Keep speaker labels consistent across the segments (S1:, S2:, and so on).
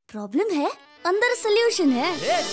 S1: Problem है, अंदर solution है।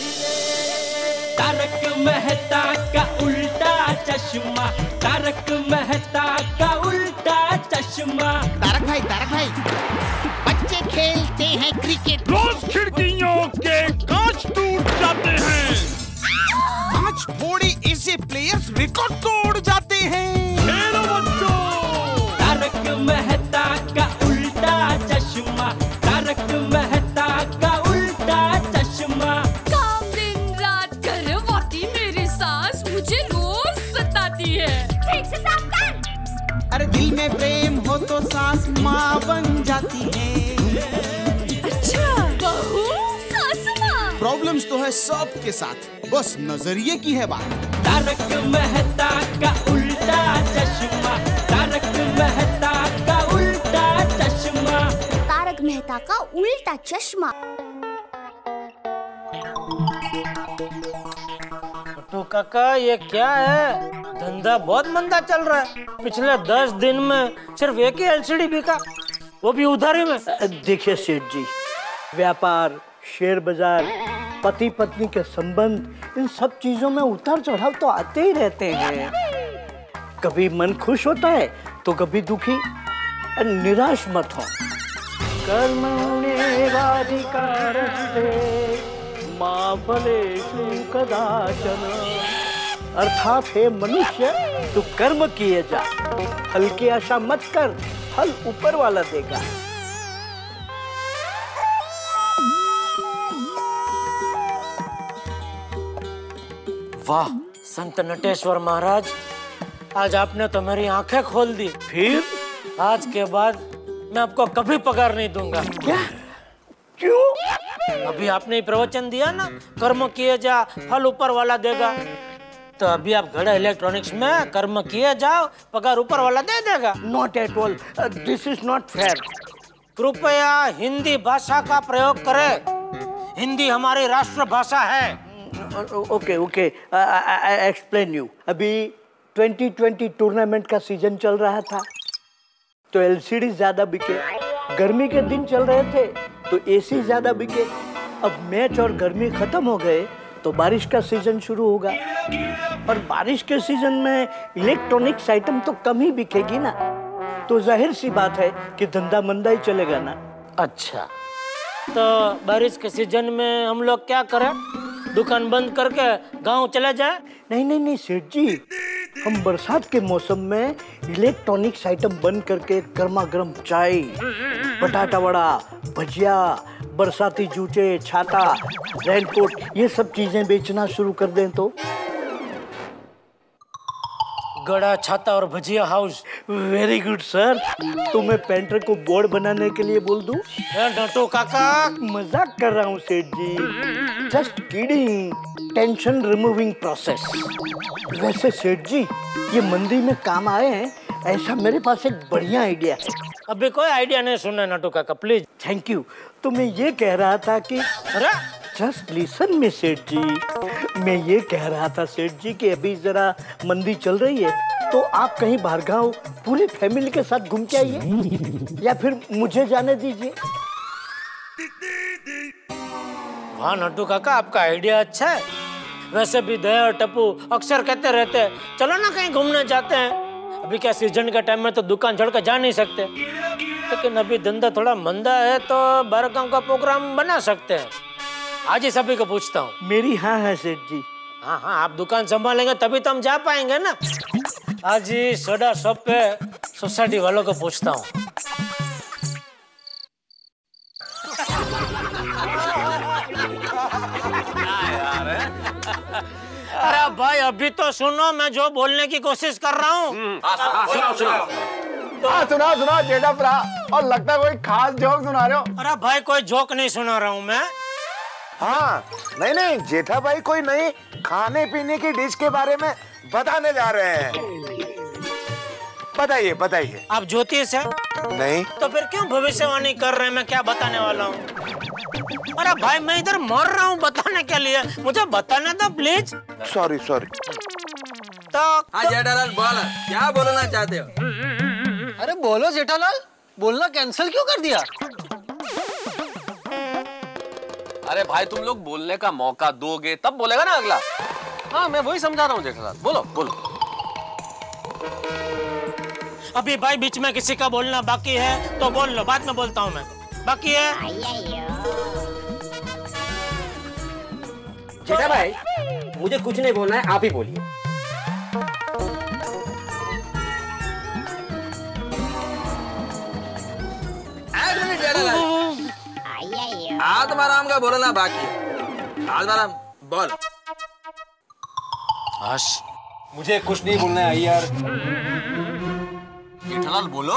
S2: तारक मेहता का उल्टा चश्मा, तारक मेहता का उल्टा चश्मा।
S3: तारक भाई, बच्चे खेलते हैं क्रिकेट,
S4: रोज खिड़कियों के कांच टूट जाते हैं।
S3: कांच फोड़े ऐसे प्लेयर्स रिकॉर्ड तोड़ जाते हैं।
S4: खेलो बच्चों।
S2: तारक मेहता का उल्टा चश्मा, तारक मेहता का उल्टा चश्मा।
S5: काम दिन रात करवाती मेरी सास मुझे रोज सताती है। ठीक से साफ कर।
S3: अरे दिल में प्रेम हो तो सास माँ बन जाती है।
S5: अच्छा, बहू सास माँ।
S3: प्रॉब्लम्स तो है सबके साथ, बस नजरिए की है बात।
S2: तारक मेहता का उल्टा चश्मा, तारक मेहता का उल्टा चश्मा।
S1: तारक मेहता का उल्टा चश्मा।
S6: तो काका ये क्या है? धंधा बहुत मंदा चल रहा है। पिछले 10 दिन में सिर्फ एक ही एलसीडी बिका, वो भी उधारी में।
S7: देखिए सेठ जी, व्यापार, शेयर बाजार, पति पत्नी के संबंध, इन सब चीजों में उतार चढ़ाव तो आते ही रहते हैं। कभी मन खुश होता है तो कभी दुखी। निराश मत हो। कर्मण्येवाधिकारस्ते मा फलेषु कदाचन। अर्थात हे मनुष्य, तू कर्म किए जा, फल की आशा मत कर, फल ऊपर वाला देगा।
S6: वाह संत नटेश्वर महाराज, आज आपने तो मेरी आंखें खोल दी।
S7: फिर
S6: आज के बाद मैं आपको कभी पगार नहीं दूंगा।
S7: क्या? क्यों?
S6: अभी आपने प्रवचन दिया ना, कर्म किए जा फल ऊपर वाला देगा। तो अभी आप गड़ा इलेक्ट्रॉनिक्स में कर्म किए जाओ, पगार ऊपर वाला दे देगा।
S7: Not at all, this is not fair.
S6: कृपया हिंदी भाषा का प्रयोग करें। हिंदी हमारी राष्ट्र भाषा है।
S7: Okay, explain you. अभी 2020 टूर्नामेंट का सीजन चल रहा था तो एलसीडी ज्यादा बिके। गर्मी के दिन चल रहे थे तो एसी ज्यादा बिके। अब मैच और गर्मी खत्म हो गए तो बारिश का सीजन शुरू होगा, और बारिश के सीजन में इलेक्ट्रॉनिक्स आइटम तो कम ही बिकेगी ना, तो जाहिर सी बात है कि धंधा मंदा ही चलेगा ना।
S6: अच्छा, तो बारिश के सीजन में हम लोग क्या करें? दुकान बंद करके गांव चले जाए?
S7: नहीं सेठ जी, हम बरसात के मौसम में इलेक्ट्रॉनिक्स आइटम बंद करके गर्मा गर्म चाय, बटाटा वड़ा, भजिया, बरसाती जूते, छाता, रेनकोट, ये सब चीजें बेचना शुरू कर दें तो।
S6: गड़ा, छाता और bhajiya house.
S7: Very good sir. तो मैं पेंटर को बोर्ड बनाने के लिए बोल दूं?
S6: नटू काका,
S7: मजाक कर रहा हूँ सेठ जी, just kidding. Tension removing process. वैसे सेठ जी, ये मंदी में काम आए हैं, ऐसा मेरे पास एक बढ़िया आइडिया है।
S6: अभी कोई आइडिया नहीं सुनना नटू काका, प्लीज।
S7: Thank you. तो मैं ये कह रहा था कि
S6: अरे
S7: जस्ट लिसन मी सेठ जी, मैं ये कह रहा था सेठ जी कि अभी जरा मंदी चल रही है तो आप कहीं बाहर गाँव पूरी फैमिली के साथ घूम के आइए, या फिर मुझे जाने दीजिए।
S6: वाह नटू काका, आपका आइडिया अच्छा है। वैसे भी दया और टप्पू अक्सर कहते रहते हैं चलो ना कहीं घूमने जाते हैं। अभी क्या सीजन के टाइम में तो दुकान छोड़कर जा नहीं सकते, लेकिन अभी धंधा थोड़ा मंदा है तो बाहर गाँव का प्रोग्राम बना सकते हैं। आज ही सभी को पूछता हूँ।
S7: मेरी हाँ है सेठ जी।
S6: हाँ, आप दुकान संभालेंगे तभी तो हम जा पाएंगे ना। आज ही सोडा शॉप पे सोसाइटी वालों को पूछता हूँ। अरे भाई अभी तो सुनो, मैं जो बोलने की कोशिश कर रहा हूँ।
S4: सुना जेठा भरा, और लगता है कोई खास जोक सुना रहे हो।
S6: अरे भाई कोई जोक नहीं सुना रहा हूँ मैं।
S4: हाँ, नहीं जेठा भाई कोई नई खाने पीने की डिश के बारे में बताने जा रहे हैं। बताइए।
S6: आप ज्योतिष है?
S4: नहीं।
S6: तो फिर क्यों भविष्यवाणी कर रहे हैं? मैं क्या बताने वाला हूँ? अरे भाई मैं इधर मर रहा हूँ बताने के लिए, मुझे बताने दो प्लीज।
S4: सॉरी।
S6: तो
S8: हाँ जेठालाल बोल, क्या बोलना चाहते हो?
S9: अरे बोलो जेठालाल, बोलना कैंसिल क्यों कर दिया? अरे भाई तुम लोग बोलने का मौका दोगे तब बोलेगा ना अगला। हाँ मैं वही समझा रहा हूँ जेठालाल, बोलो बोलो।
S6: अभी भाई बीच में किसी का बोलना बाकी है तो बोल लो, बाद में बोलता हूँ मैं। बाकी है
S10: जेठा भाई, मुझे कुछ नहीं बोलना है, आप ही बोलिए।
S8: एक मिनट जेठालाल, आत्माराम का बोलना बाकी है। आत्माराम बोल।
S10: मुझे कुछ नहीं बोलना है यार।
S9: जेठालाल बोलो।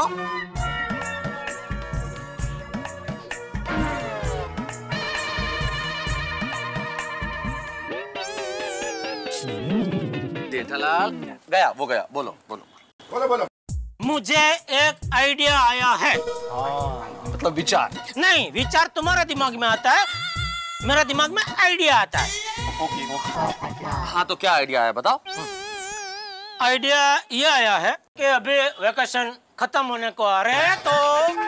S9: जेठालाल गया, वो गया, बोलो बोलो
S4: बोलो बोलो।
S6: मुझे एक आइडिया आया है।
S10: मतलब विचार?
S6: नहीं, विचार तुम्हारे दिमाग में आता है, मेरा दिमाग में आइडिया आता है।
S9: ओके। हाँ तो क्या आइडिया है बताओ।
S6: आइडिया ये आया है कि अभी वेकेशन खत्म होने को आ रहे हैं, तो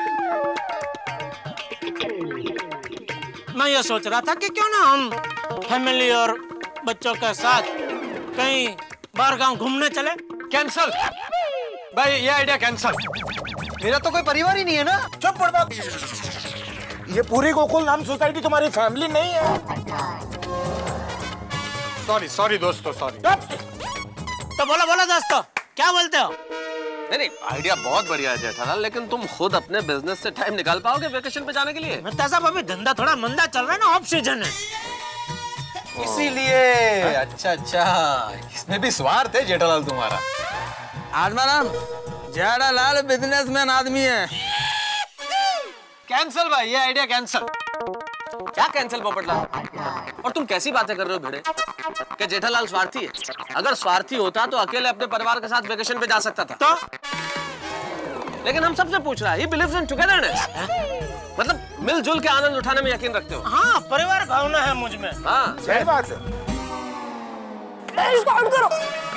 S6: मैं ये सोच रहा था कि क्यों ना हम फैमिली और बच्चों के साथ कहीं बाहर गांव घूमने चले।
S10: कैंसल भाई, ये आइडिया कैंसल। मेरा तो कोई परिवार ही नहीं है ना।
S4: चुप पड़। ये पूरी गोकुल नाम सोसाइटी तुम्हारी फैमिली नहीं है।
S10: सॉरी दोस्तों, सॉरी।
S6: तो बोलो बोलो दोस्तों, क्या बोलते हो?
S9: नहीं आइडिया बहुत बढ़िया है जेठालाल, लेकिन तुम खुद अपने बिजनेस से टाइम निकाल पाओगे वेकेशन पे जाने के लिए?
S6: साहब अभी धंधा थोड़ा मंदा चल रहा है ना, ऑफ सीजन है
S10: इसीलिए। अच्छा, इसमें भी स्वार्थ है जेठालाल तुम्हारा।
S8: आत्माराम, जेठालाल बिजनेसमैन आदमी है।
S10: कैंसल भाई, ये आइडिया कैंसल।
S9: क्या कैंसिल पोपटलाल? और तुम कैसी बातें कर रहे हो भिड़े? क्या जेठालाल स्वार्थी है? अगर स्वार्थी होता तो अकेले अपने परिवार के साथ वेकेशन पे जा सकता था।
S6: तो?
S9: लेकिन हम सबसे पूछ रहा है, he believes in togetherness। मतलब मिलजुल के आनंद उठाने में यकीन रखते हो।
S6: हाँ, परिवार भावना है मुझ में।
S9: हाँ
S4: सही बात है।
S5: इसको आउट करो।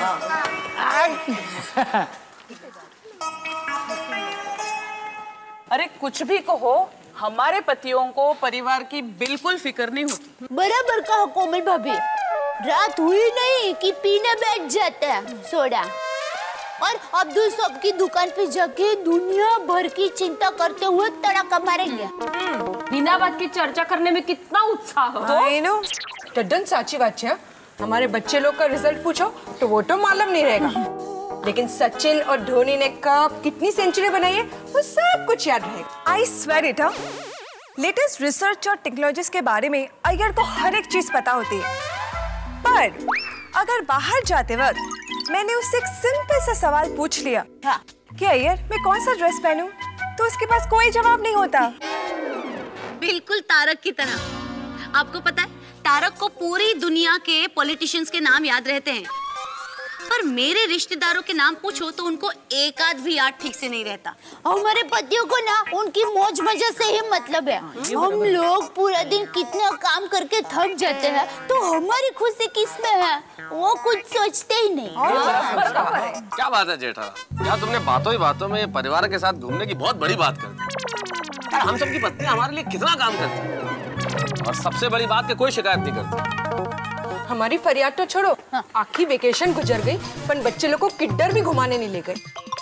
S11: अरे कुछ भी कहो, हमारे पतियों को परिवार की बिल्कुल फिक्र नहीं होती।
S1: बराबर कहा कोमल भाभी, रात हुई नहीं कि पीने बैठ जाते हैं सोडा, और अब्दुल सब की दुकान पे जाके दुनिया भर की चिंता करते हुए तड़का मारेंगे।
S5: बिना बात की चर्चा करने में कितना उत्साह हो।
S11: टड्डन साची बात है। हमारे बच्चे लोग का रिजल्ट पूछो तो वो तो मालूम नहीं रहेगा, लेकिन सचिन और धोनी ने कब कितनी सेंचुरी बनाई है वो सब कुछ याद रहेगा।
S12: I swear it, latest research और टेक्नोलॉजीज के बारे में अय्यर को हर एक चीज पता होती है, पर अगर बाहर जाते वक्त मैंने उससे एक सिंपल सा सवाल पूछ लिया कि अय्यर मैं कौन सा ड्रेस पहनूं, तो उसके पास कोई जवाब नहीं होता।
S13: बिल्कुल तारक की तरह। आपको पता है तारक को पूरी दुनिया के पॉलिटिशियंस के नाम याद रहते हैं, पर मेरे रिश्तेदारों के नाम पूछो तो उनको एक आध भी याद ठीक से नहीं रहता।
S1: हमारे पतियों को ना उनकी मौज मजे से ही मतलब है। हम लोग पूरा दिन कितना काम करके थक जाते हैं, तो हमारी खुशी किसमें है वो कुछ सोचते ही नहीं।
S9: क्या बात है जेठालाल, क्या तुमने बातों ही बातों में परिवार के साथ घूमने की बहुत बड़ी बात कर दी। हम सबकी पत्नी हमारे लिए कितना काम करती है, और सबसे बड़ी बात कि कोई शिकायत नहीं करती।
S11: हमारी फरियाद तो छोड़ो, आखिर वेकेशन गुजर गई पर बच्चे लोग को किड्डर भी घुमाने नहीं ले गए।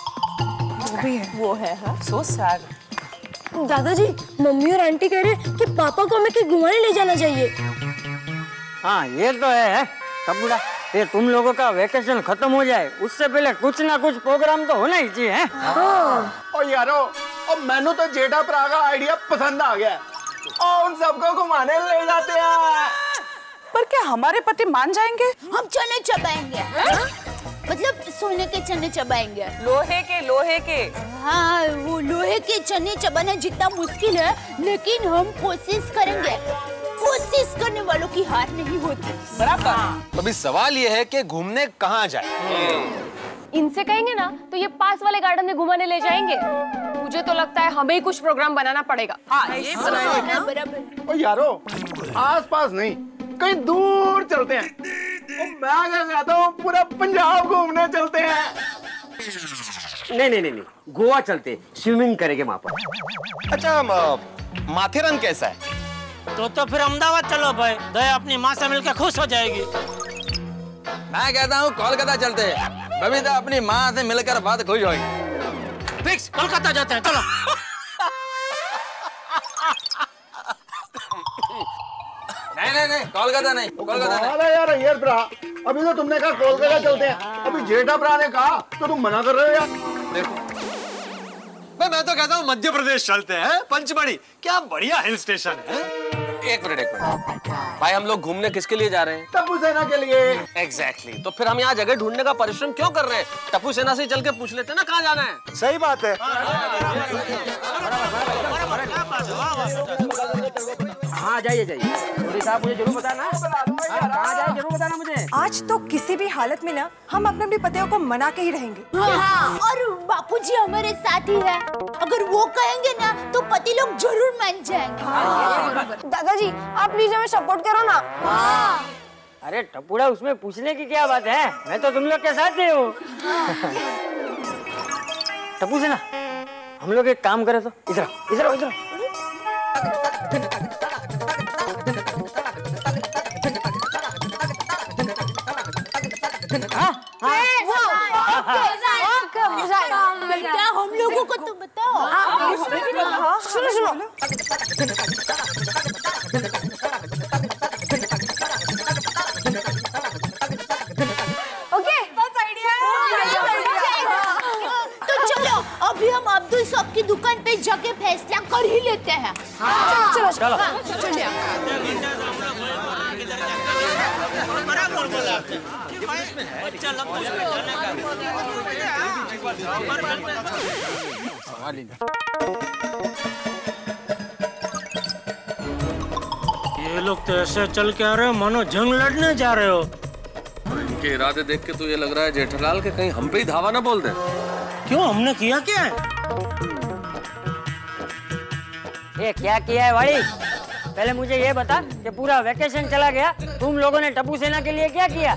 S12: वो है
S11: सो सैड।
S5: दादाजी, मम्मी और आंटी कह रहे कि पापा को हमें कहीं घुमाने ले जाना चाहिए।
S7: हाँ ये तो है कबूड़ा, ये तुम लोगों का वेकेशन खत्म हो जाए उससे पहले कुछ ना कुछ प्रोग्राम तो होना ही चाहिए।
S4: और यारो, और मैंने तो जेठा भरा का आइडिया पसंद आ गया और उन सबको घुमाने ले जाते हैं।
S12: पर क्या हमारे पति मान जाएंगे?
S1: हम चने चबाएंगे, मतलब सोने के चने चबाएंगे।
S11: लोहे के।
S1: हाँ, वो लोहे के चने चबाना जितना मुश्किल है, लेकिन हम कोशिश करेंगे। कोशिश करने वालों की हार नहीं होती।
S11: बराबर।
S10: अभी सवाल ये है कि घूमने कहाँ जाए?
S5: इनसे कहेंगे ना तो ये पास वाले गार्डन में घुमाने ले जाएंगे। मुझे तो लगता है हमें ही कुछ प्रोग्राम बनाना पड़ेगा।
S11: हाँ, ये बराबर।
S4: और यारो, आस पास नहीं कहीं दूर चलते हैं। मैं कहता हूँ पूरा पंजाब घूमने चलते हैं।
S10: नहीं, गोवा चलते, स्विमिंग करेंगे वहाँ पर। अच्छा, माथेरन कैसा है?
S6: तो फिर अहमदाबाद चलो भाई, दया अपनी माँ से मिलकर खुश हो जाएगी।
S8: मैं कहता हूँ कोलकाता चलते हैं, बबीता अपनी माँ से मिलकर बात खुश होगी।
S6: फिक्स, कोलकाता जाते हैं, चलो।
S8: नहीं, कोलकाता नहीं, कोलकाता
S4: नहीं। यार यस ब्रा, अभी तो तुमने कहा कोलकाता चलते हैं, अभी जेठा ब्रा ने कहा तो तुम मना कर रहे हो यार।
S10: देखो मैं तो कहता हूँ मध्य प्रदेश चलते हैं, पंचमढ़ी, क्या बढ़िया हिल स्टेशन है।
S9: एक मिनट भाई, हम लोग घूमने किसके लिए जा रहे हैं?
S4: टप्पू सेना के लिए।
S9: एग्जैक्टली, तो फिर हम यहाँ जगह ढूंढने का परिश्रम क्यों कर रहे हैं? टप्पू सेना से चल के पूछ लेते ना कहाँ जाना है।
S4: सही बात है।
S14: हाँ जाइए मोदी साहब, मुझे जरूर बताना कहाँ जाए, जरूर बताना मुझे।
S12: आज तो किसी भी हालत में ना हम अपने पतियों को मना के ही रहेंगे।
S1: हाँ, और बापूजी हमारे साथ ही है, अगर वो कहेंगे ना तो पति लोग जरूर मान जाएंगे।
S12: दादाजी आप प्लीज हमें सपोर्ट करो ना।
S14: अरे टपुड़ा, उसमें पूछने की क्या बात है, मैं तो तुम लोग के साथ ही हूँ। टप्पू से ना हम लोग एक काम करें तो, इधर
S1: बेटा हम लोगों को तो बताओ।
S12: सुनो ओके, बस आइडिया।
S1: तो चलो अभी हम अब्दुल साहब की दुकान पे जाके फैसला कर ही लेते हैं।
S12: चलो।
S6: ये लोग तो ऐसे चल के आ रहे हो मानो जंग लड़ने जा रहे हो।
S9: इनके इरादे देख के तो ये लग रहा है जेठालाल के कहीं हम पे ही धावा ना बोल दे।
S6: क्यों, हमने किया क्या है?
S14: ये क्या किया है वाड़ी? पहले मुझे ये बता कि पूरा वेकेशन चला गया, तुम लोगों ने टप्पू सेना के लिए क्या किया?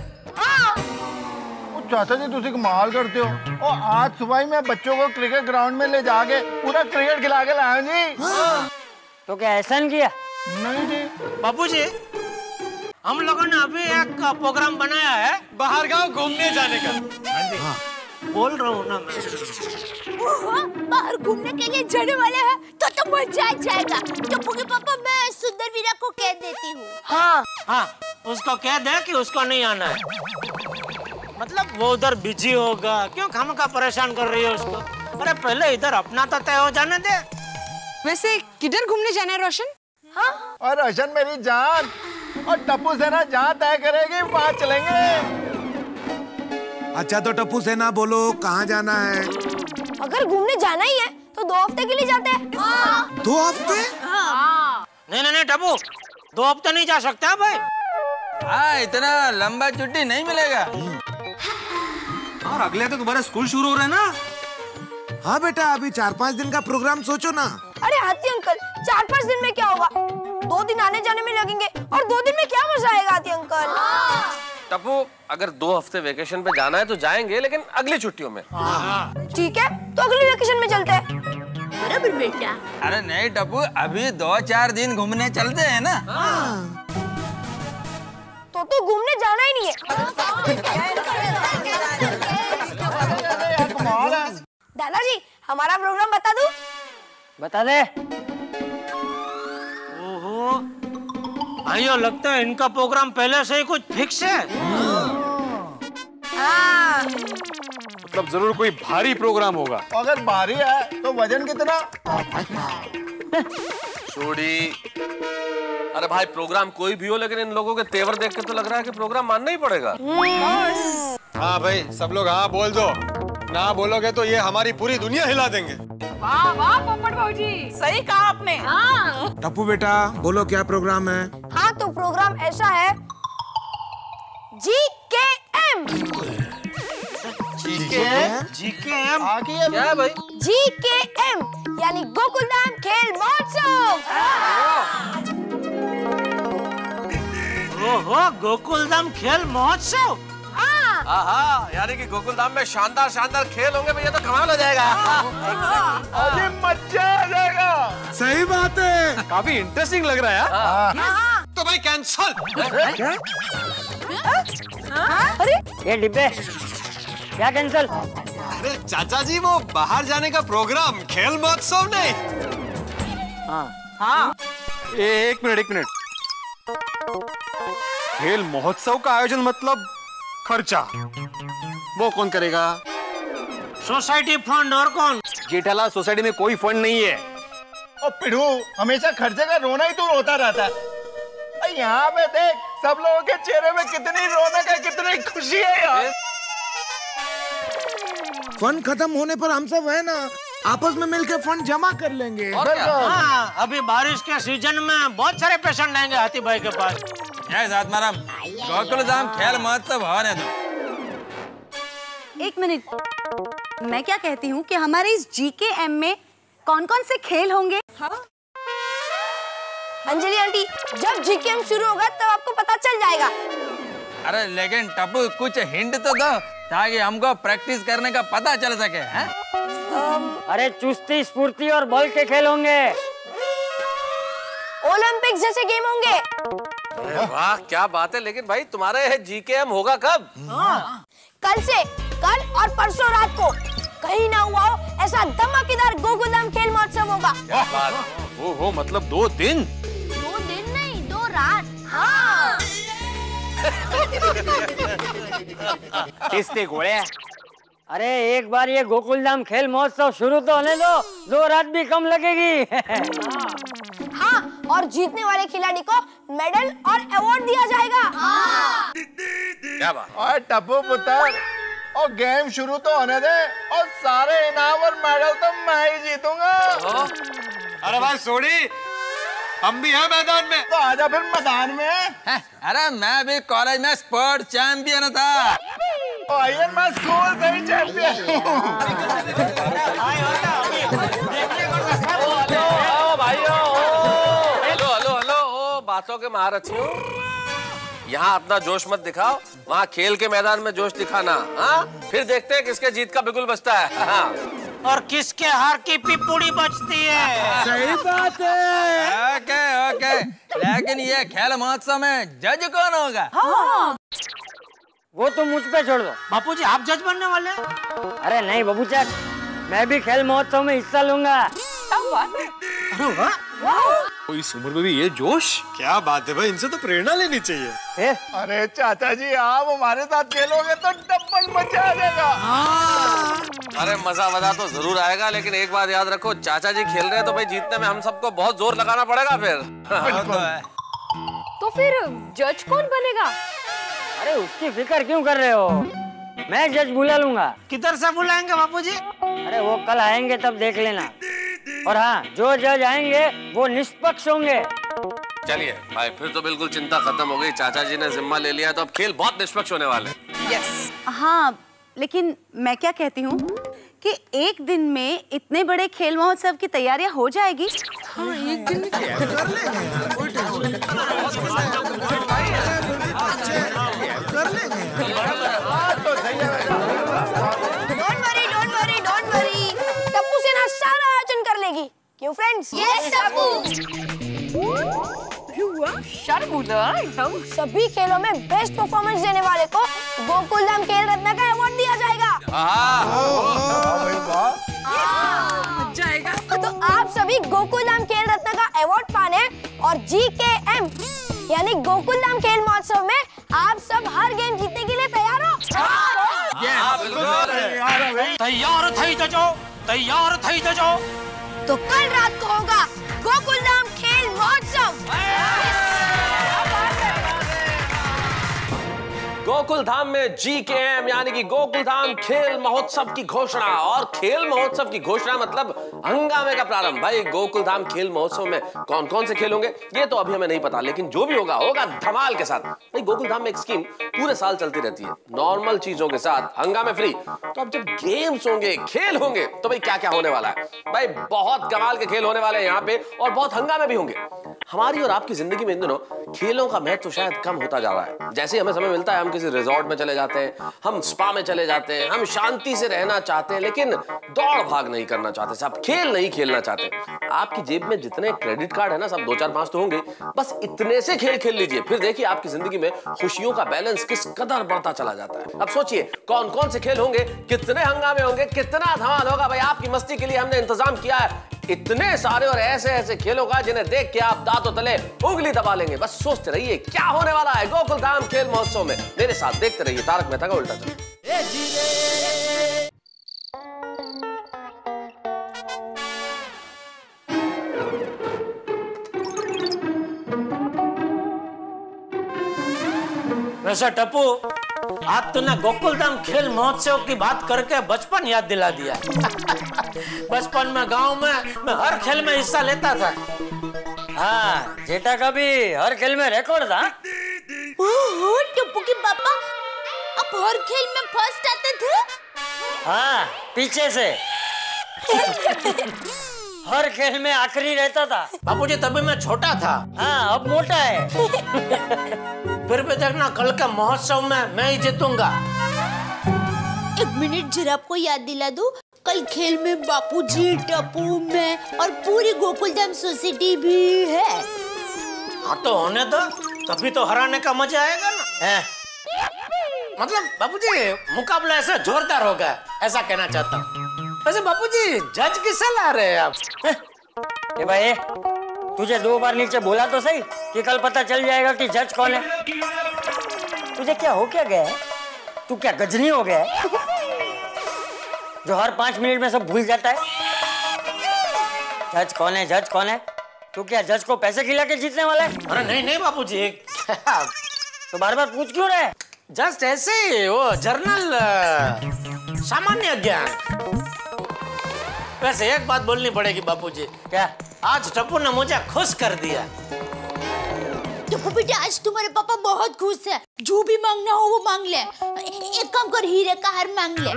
S4: चाचा जी तुसी कमाल करते हो, और आज सुबह ही मैं बच्चों को क्रिकेट ग्राउंड में ले जाके पूरा क्रिकेट खिला के लाया जी।
S14: तो क्या एहसान किया?
S4: नहीं जी।
S6: बापूजी, हम लोगों ने अभी एक प्रोग्राम बनाया है
S10: बाहर गांव घूमने जाने का।
S6: बोल रहा हूँ ना मैं।
S1: बाहर घूमने के लिए जाने वाले हैं तो मजा आ जाएगा। टप्पू के पापा, मैं सुंदर वीरा को कह देती हूँ।
S6: हाँ, उसको कह दे कि उसको नहीं आना है, मतलब वो उधर बिजी होगा, क्यों खामखा परेशान कर रही है उसको? अरे पहले इधर अपना तो तय हो जाने दे।
S11: वैसे किधर घूमने जाना है रोशन?
S4: हाँ? और रोशन मेरी जान, और टप्पू सेना जहाँ तय करेगी वहाँ चलेंगे।
S3: अच्छा तो टप्पू सेना बोलो कहाँ जाना है?
S12: अगर घूमने जाना ही है तो 2 हफ्ते के लिए जाते हैं।
S3: 2 हफ्ते?
S6: नहीं टप्पू, 2 हफ्ते नहीं जा सकते भाई।
S8: हाँ, इतना लंबा छुट्टी नहीं मिलेगा।
S10: और अगले तो तुम्हारे स्कूल शुरू हो रहे हैं ना।
S3: हाँ बेटा, अभी 4-5 दिन का प्रोग्राम सोचो ना।
S12: अरे हाथी अंकल, 4-5 दिन में क्या होगा? 2 दिन आने जाने में लगेंगे, और 2 दिन में क्या मजा आएगा हाथी अंकल?
S9: टप्पू, अगर 2 हफ्ते वेकेशन पे जाना है तो जाएंगे, लेकिन अगली छुट्टियों में।
S12: ठीक है, तो अगले वेकेशन में चलते हैं।
S1: बराबर बेटा।
S8: अरे नहीं टप्पू, अभी 2-4 दिन घूमने चलते हैं ना।
S12: तो घूमने जाना ही नहीं है। दादाजी हमारा प्रोग्राम बता दूं?
S14: बता दे।
S6: ओहो भाइयों, लगता है इनका प्रोग्राम पहले से ही कुछ फिक्स है।
S10: मतलब जरूर कोई भारी प्रोग्राम होगा।
S4: अगर भारी है तो वजन कितना?
S9: छोड़ी। अरे भाई, प्रोग्राम कोई भी हो, लेकिन इन लोगों के तेवर देख के तो लग रहा है कि प्रोग्राम मानना ही पड़ेगा।
S10: हाँ भाई, सब लोग हाँ बोल दो, ना बोलोगे तो ये हमारी पूरी दुनिया हिला देंगे।
S5: वाह वाह पोपट भाऊजी, सही कहा आपने। हाँ।
S3: टप्पू बेटा बोलो क्या प्रोग्राम है?
S12: हाँ, तो प्रोग्राम ऐसा है, GKM।
S6: GKM
S9: क्या है भाई?
S12: GKM यानी गोकुलधाम खेल महोत्सव।
S6: ओहो, गोकुलधाम खेल महोत्सव।
S12: हाँ,
S9: हाँ, यानी कि गोकुल धाम में शानदार शानदार खेल होंगे भैया, तो कमाल हो जाएगा।
S4: अरे मजा आ जाएगा।
S10: सही बात है, काफी इंटरेस्टिंग लग रहा है। तो भाई कैंसल।
S14: अरे ये डिब्बे क्या कैंसल?
S10: अरे चाचा जी, वो बाहर जाने का प्रोग्राम खेल महोत्सव नहीं।
S14: हाँ।
S10: एक मिनट। खेल महोत्सव का आयोजन मतलब खर्चा, वो कौन करेगा?
S6: Society fund. और कौन?
S10: जेठालाल, सोसाइटी में कोई फंड नहीं है।
S4: और पिढ़ू हमेशा खर्चे का रोना ही तो होता रहता है। यहाँ पे देख, सब लोगों के चेहरे में कितनी रौनक है, कितनी खुशी है यार।
S3: फंड खत्म होने पर हम सब है ना आपस में मिलकर फंड जमा कर लेंगे।
S6: हाँ, अभी बारिश के सीजन में बहुत सारे पेशेंट आएंगे हाथी भाई के पास।
S8: आत्माराम, गोकुल धाम खेल महोत्सव होने दो।
S13: एक मिनट, मैं क्या कहती हूँ कि हमारे इस GKM में कौन कौन से खेल होंगे?
S1: अंजलि आंटी, जब GKM शुरू होगा तब आपको पता चल जाएगा।
S8: अरे लेकिन टप्पू, कुछ हिंट तो दो ताकि हमको प्रैक्टिस करने का पता चल सके। हैं?
S14: अरे चुस्ती, स्फूर्ति और बल के खेल होंगे।
S1: ओलंपिक्स जैसे गेम होंगे।
S9: वाह, क्या बात है। लेकिन भाई तुम्हारे GKM होगा कब?
S1: कल और परसों रात को। कहीं ना हुआ हो ऐसा धमाकेदार गोकुल धाम खेल महोत्सव होगा।
S9: क्या बात? ओहो, मतलब 2 दिन?
S1: 2 दिन नहीं, 2 रात। हाँ।
S14: किसने घोड़े? अरे एक बार ये गोकुल धाम खेल महोत्सव शुरू तो होने दो, 2 रात भी कम लगेगी।
S1: हाँ, और जीतने वाले खिलाड़ी को मेडल और अवार्ड दिया जाएगा। हाँ।
S9: क्या बात?
S4: और टप्पू पुत्र, और गेम शुरू तो होने दे, और सारे इनाम और मेडल तो मैं ही जीतूंगा।
S10: अरे भाई सोनी, हम भी हैं मैदान में।
S4: तो आजा फिर मैदान में।
S8: अरे मैं भी कॉलेज में स्पोर्ट चैंपियन था।
S4: आइए, मैं स्कूल से ही चैंपियन हूँ।
S9: हेलो, बातों के महारथी हो। यहाँ अपना जोश मत दिखाओ, वहाँ खेल के मैदान में जोश दिखाना। हाँ, फिर देखते हैं किसके जीत का बिगुल बजता है। हाँ।
S6: और किसके हार की पिपुड़ी बजती है।
S3: सही बात है।
S8: ओके, लेकिन ये खेल महोत्सव में जज कौन होगा?
S14: वो तो मुझ पे छोड़ दो।
S6: बापूजी, आप जज बनने वाले हैं?
S14: अरे नहीं बाबूचक, मैं भी खेल महोत्सव में हिस्सा लूंगा।
S10: इस उम्र में भी ये जोश, क्या बात है भाई, इनसे तो प्रेरणा लेनी चाहिए।
S4: अरे चाचा जी, आप हमारे साथ खेलोगे तो डबल मजा आ जाएगा।
S9: अरे मजा तो जरूर आएगा, लेकिन एक बात याद रखो, चाचा जी खेल रहे हैं तो भाई जीतने में हम सबको बहुत जोर लगाना पड़ेगा फिर।
S5: तो फिर जज कौन बनेगा?
S14: अरे उसकी फिक्र क्यों कर रहे हो, मैं जज बुला लूंगा।
S6: किधर से बुलाएंगे बापूजी?
S14: अरे वो कल आएंगे तब देख लेना। और हाँ, जो जज आएंगे वो निष्पक्ष होंगे।
S9: चलिए भाई, फिर तो बिल्कुल चिंता खत्म हो गई। चाचा जी ने जिम्मा ले लिया तो अब खेल बहुत निष्पक्ष होने वाले हैं।
S13: यस। हाँ, लेकिन मैं क्या कहती हूँ कि एक दिन में इतने बड़े खेल महोत्सव की तैयारियां हो जाएगी।
S3: हाँ, एक दिन में कर लेंगे, कोई टेंशन नहीं। कर लेंगे।
S1: डोंट वरी, टप्पू सेना सारा आयोजन कर लेगी। क्यों फ्रेंड्स? यस टप्पू। सभी खेलों में बेस्ट परफॉर्मेंस देने वाले को गोकुल धाम खेल रत्न का अवार्ड दिया जाएगा। तो आप सभी गोकुल धाम खेल रत्न का अवार्ड पाने और GKM यानी गोकुल धाम खेल महोत्सव में आप सब हर गेम जीतने के लिए तैयार हो?
S6: तैयार थई जजो।
S1: तो कल रात को होगा गोकुल धाम खेल महोत्सव।
S9: गोकुल धाम में GKM यानी कि गोकुल धाम खेल महोत्सव की घोषणा। और खेल महोत्सव की घोषणा मतलब हंगामे का प्रारंभ। भाई गोकुल धाम खेल महोत्सव में कौन कौन से खेल होंगे ये तो अभी हमें नहीं पता, लेकिन जो भी होगा होगा धमाल के साथ। भाई गोकुल धाम में एक स्कीम पूरे साल चलती रहती है, नॉर्मल चीजों के साथ हंगामे फ्री। तो अब जब गेम्स होंगे, खेल होंगे, तो भाई क्या क्या होने वाला है? भाई बहुत कमाल के खेल होने वाले हैं यहाँ पे, और बहुत हंगामे भी होंगे। हमारी और आपकी जिंदगी में इन दिनों खेलों का महत्व शायद कम होता जा रहा है। जैसे हमें समय मिलता है हम किसी किसी रिजॉर्ट में चले जाते हैं, हम स्पा में चले जाते हैं, हम शांति से रहना चाहते हैं, लेकिन दौड़ भाग नहीं करना चाहते, सब खेल नहीं खेलना चाहते। आपकी जेब में जितने क्रेडिट कार्ड है ना, सब 2-4-5 तो होंगे, बस इतने से खेल खेल लीजिए, फिर देखिए आपकी जिंदगी में खुशियों का बैलेंस किस कदर बढ़ता चला जाता है। अब सोचिए कौन कौन से खेल होंगे, कितने हंगामे होंगे, कितना धमाल होगा। भाई आपकी मस्ती के लिए हमने इंतजाम किया है इतने सारे और ऐसे ऐसे खेलों का, जिन्हें देख के आप दांतों तले उंगली दबा लेंगे। बस सोचते रहिए क्या होने वाला है गोकुलधाम खेल महोत्सव में। मेरे साथ देखते रहिए तारक मेहता का उल्टा चश्मा।
S6: वैसे टप्पू, आज तूने गोकुलधाम खेल महोत्सव की बात करके बचपन याद दिला दिया। बचपन में गांव में मैं हर खेल में हिस्सा लेता था।
S14: हाँ, जेठा का भी हर खेल में रिकॉर्ड था।
S1: ओहो टप्पू के पापा, आप हर खेल में फर्स्ट आते थे?
S14: हाँ, पीछे से। हर खेल में आखिरी रहता था।
S6: बापूजी तभी मैं छोटा था।
S14: हाँ, अब मोटा है।
S6: फिर भी देखना कल के महोत्सव में मैं ही जीतूंगा।
S1: एक मिनट जरा आपको याद दिला दूं, कल खेल में बापूजी, टप्पू, मैं और पूरी गोकुलधाम सोसाइटी भी है।
S6: हाँ तो होने दो, तभी तो हराने का मजा आएगा ना। मतलब बापूजी मुकाबला ऐसा जोरदार होगा, ऐसा कहना चाहता हूँ। वैसे बापूजी जज किसे ला रहे हैं आप?
S14: ए भाई, तुझे 2 बार नीचे बोला तो सही कि कल पता चल जाएगा कि जज कौन है। तुझे क्या हो क्या गया है? तू क्या गजनी हो गया है जो हर 5 मिनट में सब भूल जाता है? जज कौन है, जज कौन है? तू क्या जज को पैसे खिला के जीतने वाला है?
S6: अरे नहीं नहीं बापूजी,
S14: तो बार बार पूछ क्यों रहे?
S6: जस्ट ऐसे ही, वो जर्नल सामान्य ज्ञान। वैसे एक बात बोलनी पड़ेगी बापूजी।
S14: क्या?
S6: आज टप्पू ने मुझे खुश कर दिया।
S1: टप्पू बेटा, आज तुम्हारे पापा बहुत खुश है। जो भी मांगना हो वो मांग ले। एक काम कर, हीरे का हार मांग ले।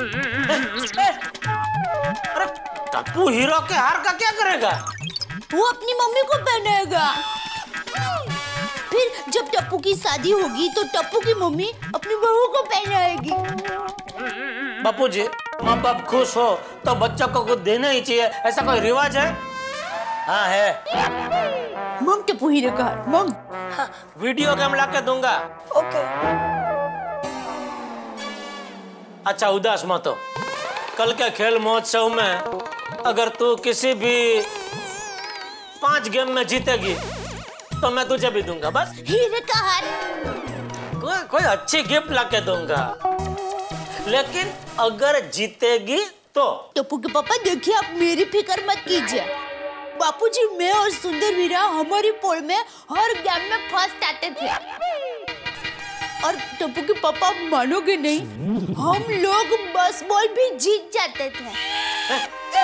S6: अरे टप्पू हीरो के हार का क्या करेगा?
S1: वो अपनी मम्मी को पहनाएगा। फिर जब टप्पू की शादी होगी तो टप्पू की मम्मी अपनी बहू को पहनाएगी।
S6: बापूजी, माँ बाप खुश हो तो बच्चों को कुछ देना ही चाहिए, ऐसा कोई रिवाज है?
S14: हाँ है।
S1: मांग टप्पू हीरे का हार, मांग।
S6: हाँ, वीडियो गेम लाके दूंगा।
S1: ओके।
S6: अच्छा उदास मत हो, कल के खेल महोत्सव में अगर तू किसी भी 5 गेम में जीतेगी तो मैं तुझे भी दूंगा। बस
S1: हीरे का हार,
S6: कोई अच्छी गिफ्ट लाके दूंगा, लेकिन अगर जीतेगी तो।
S1: टप्पू के पापा देखिए, आप मेरी फिक्र मत कीजिए। बापूजी, मैं और सुंदर वीरा हमारी पोल में हर गेम में फर्स्ट आते थे। और टप्पू के पापा मानोगे नहीं, हम लोग बस बॉल भी जीत जाते थे।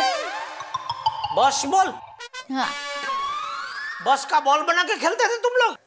S6: बस बॉल?
S1: हाँ।
S6: बस का बॉल बना के खेलते थे तुम लोग?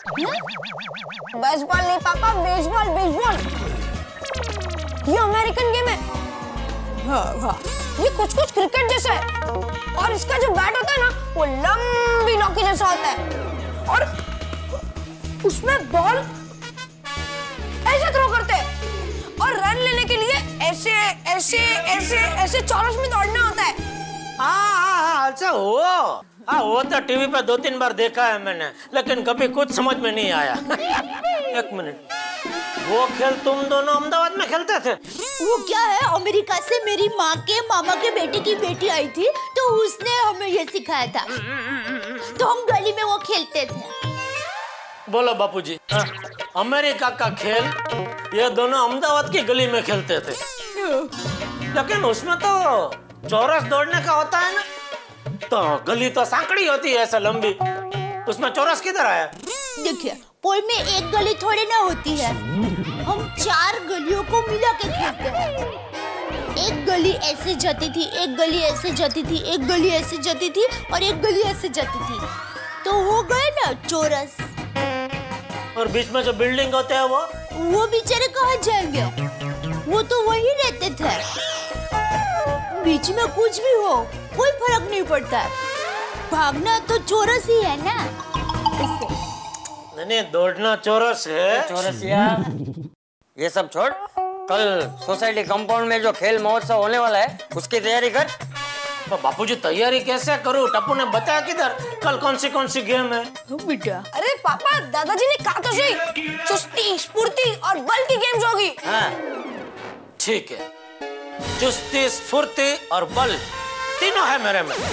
S11: बस बॉल नहीं पापा, बेसबॉल, बेसबॉल। ये अमेरिकन गेम है। हाँ हाँ, ये कुछ कुछ क्रिकेट जैसा है। और इसका जो बैट होता है ना, वो लंबी नौकी जैसा होता है। और उसमें बॉल ऐसे थ्रो करते हैं और रन लेने के लिए ऐसे ऐसे ऐसे ऐसे चौरस में दौड़ना होता है।
S6: हाँ, अच्छा वो तो टीवी पे 2-3 बार देखा है मैंने, लेकिन कभी कुछ समझ में नहीं आया। एक मिनट, वो खेल तुम दोनों अहमदाबाद में खेलते थे?
S1: वो क्या है, अमेरिका से मेरी माँ के मामा के बेटे की बेटी आई थी तो उसने हमें ये सिखाया था, तो हम गली में वो खेलते थे।
S6: बोलो बापूजी, अमेरिका का खेल ये दोनों अहमदाबाद की गली में खेलते थे, लेकिन उसमें तो चौरस दौड़ने का होता है ना, तो गली तो सांकड़ी होती है ऐसा लंबी, उसमें चौरस किधर आया?
S1: देखिए, पोल में एक गली थोड़ी ना होती है, हम 4 गलियों को मिला के खेलते हैं। एक गली ऐसे जाती थी, एक गली ऐसे जाती थी, एक गली ऐसे जाती थी और एक गली ऐसे जाती थी, तो हो गए ना चौरस।
S6: और बीच में जो बिल्डिंग होते हैं
S1: वो बेचारे कहाँ जाएंगे? वो तो वही रहते थे। बीच में कुछ भी हो कोई फर्क नहीं पड़ता, भागना तो चौरस ही है ना।
S6: नहीं, दौड़ना चौरस है।
S14: चौरसिया, ये सब छोड़, कल सोसाइटी कंपाउंड में जो खेल महोत्सव होने वाला है उसकी तैयारी कर।
S6: तो बापूजी तैयारी कैसे करूं? टप्पू ने बताया किधर कल कौन सी गेम है?
S11: बेटा अरे पापा, दादाजी ने कहा तो सही, चुस्ती स्फूर्ति और बल की गेम्स होगी।
S6: हाँ ठीक है, चुस्ती स्फूर्ति और बल तीनों है मेरे में।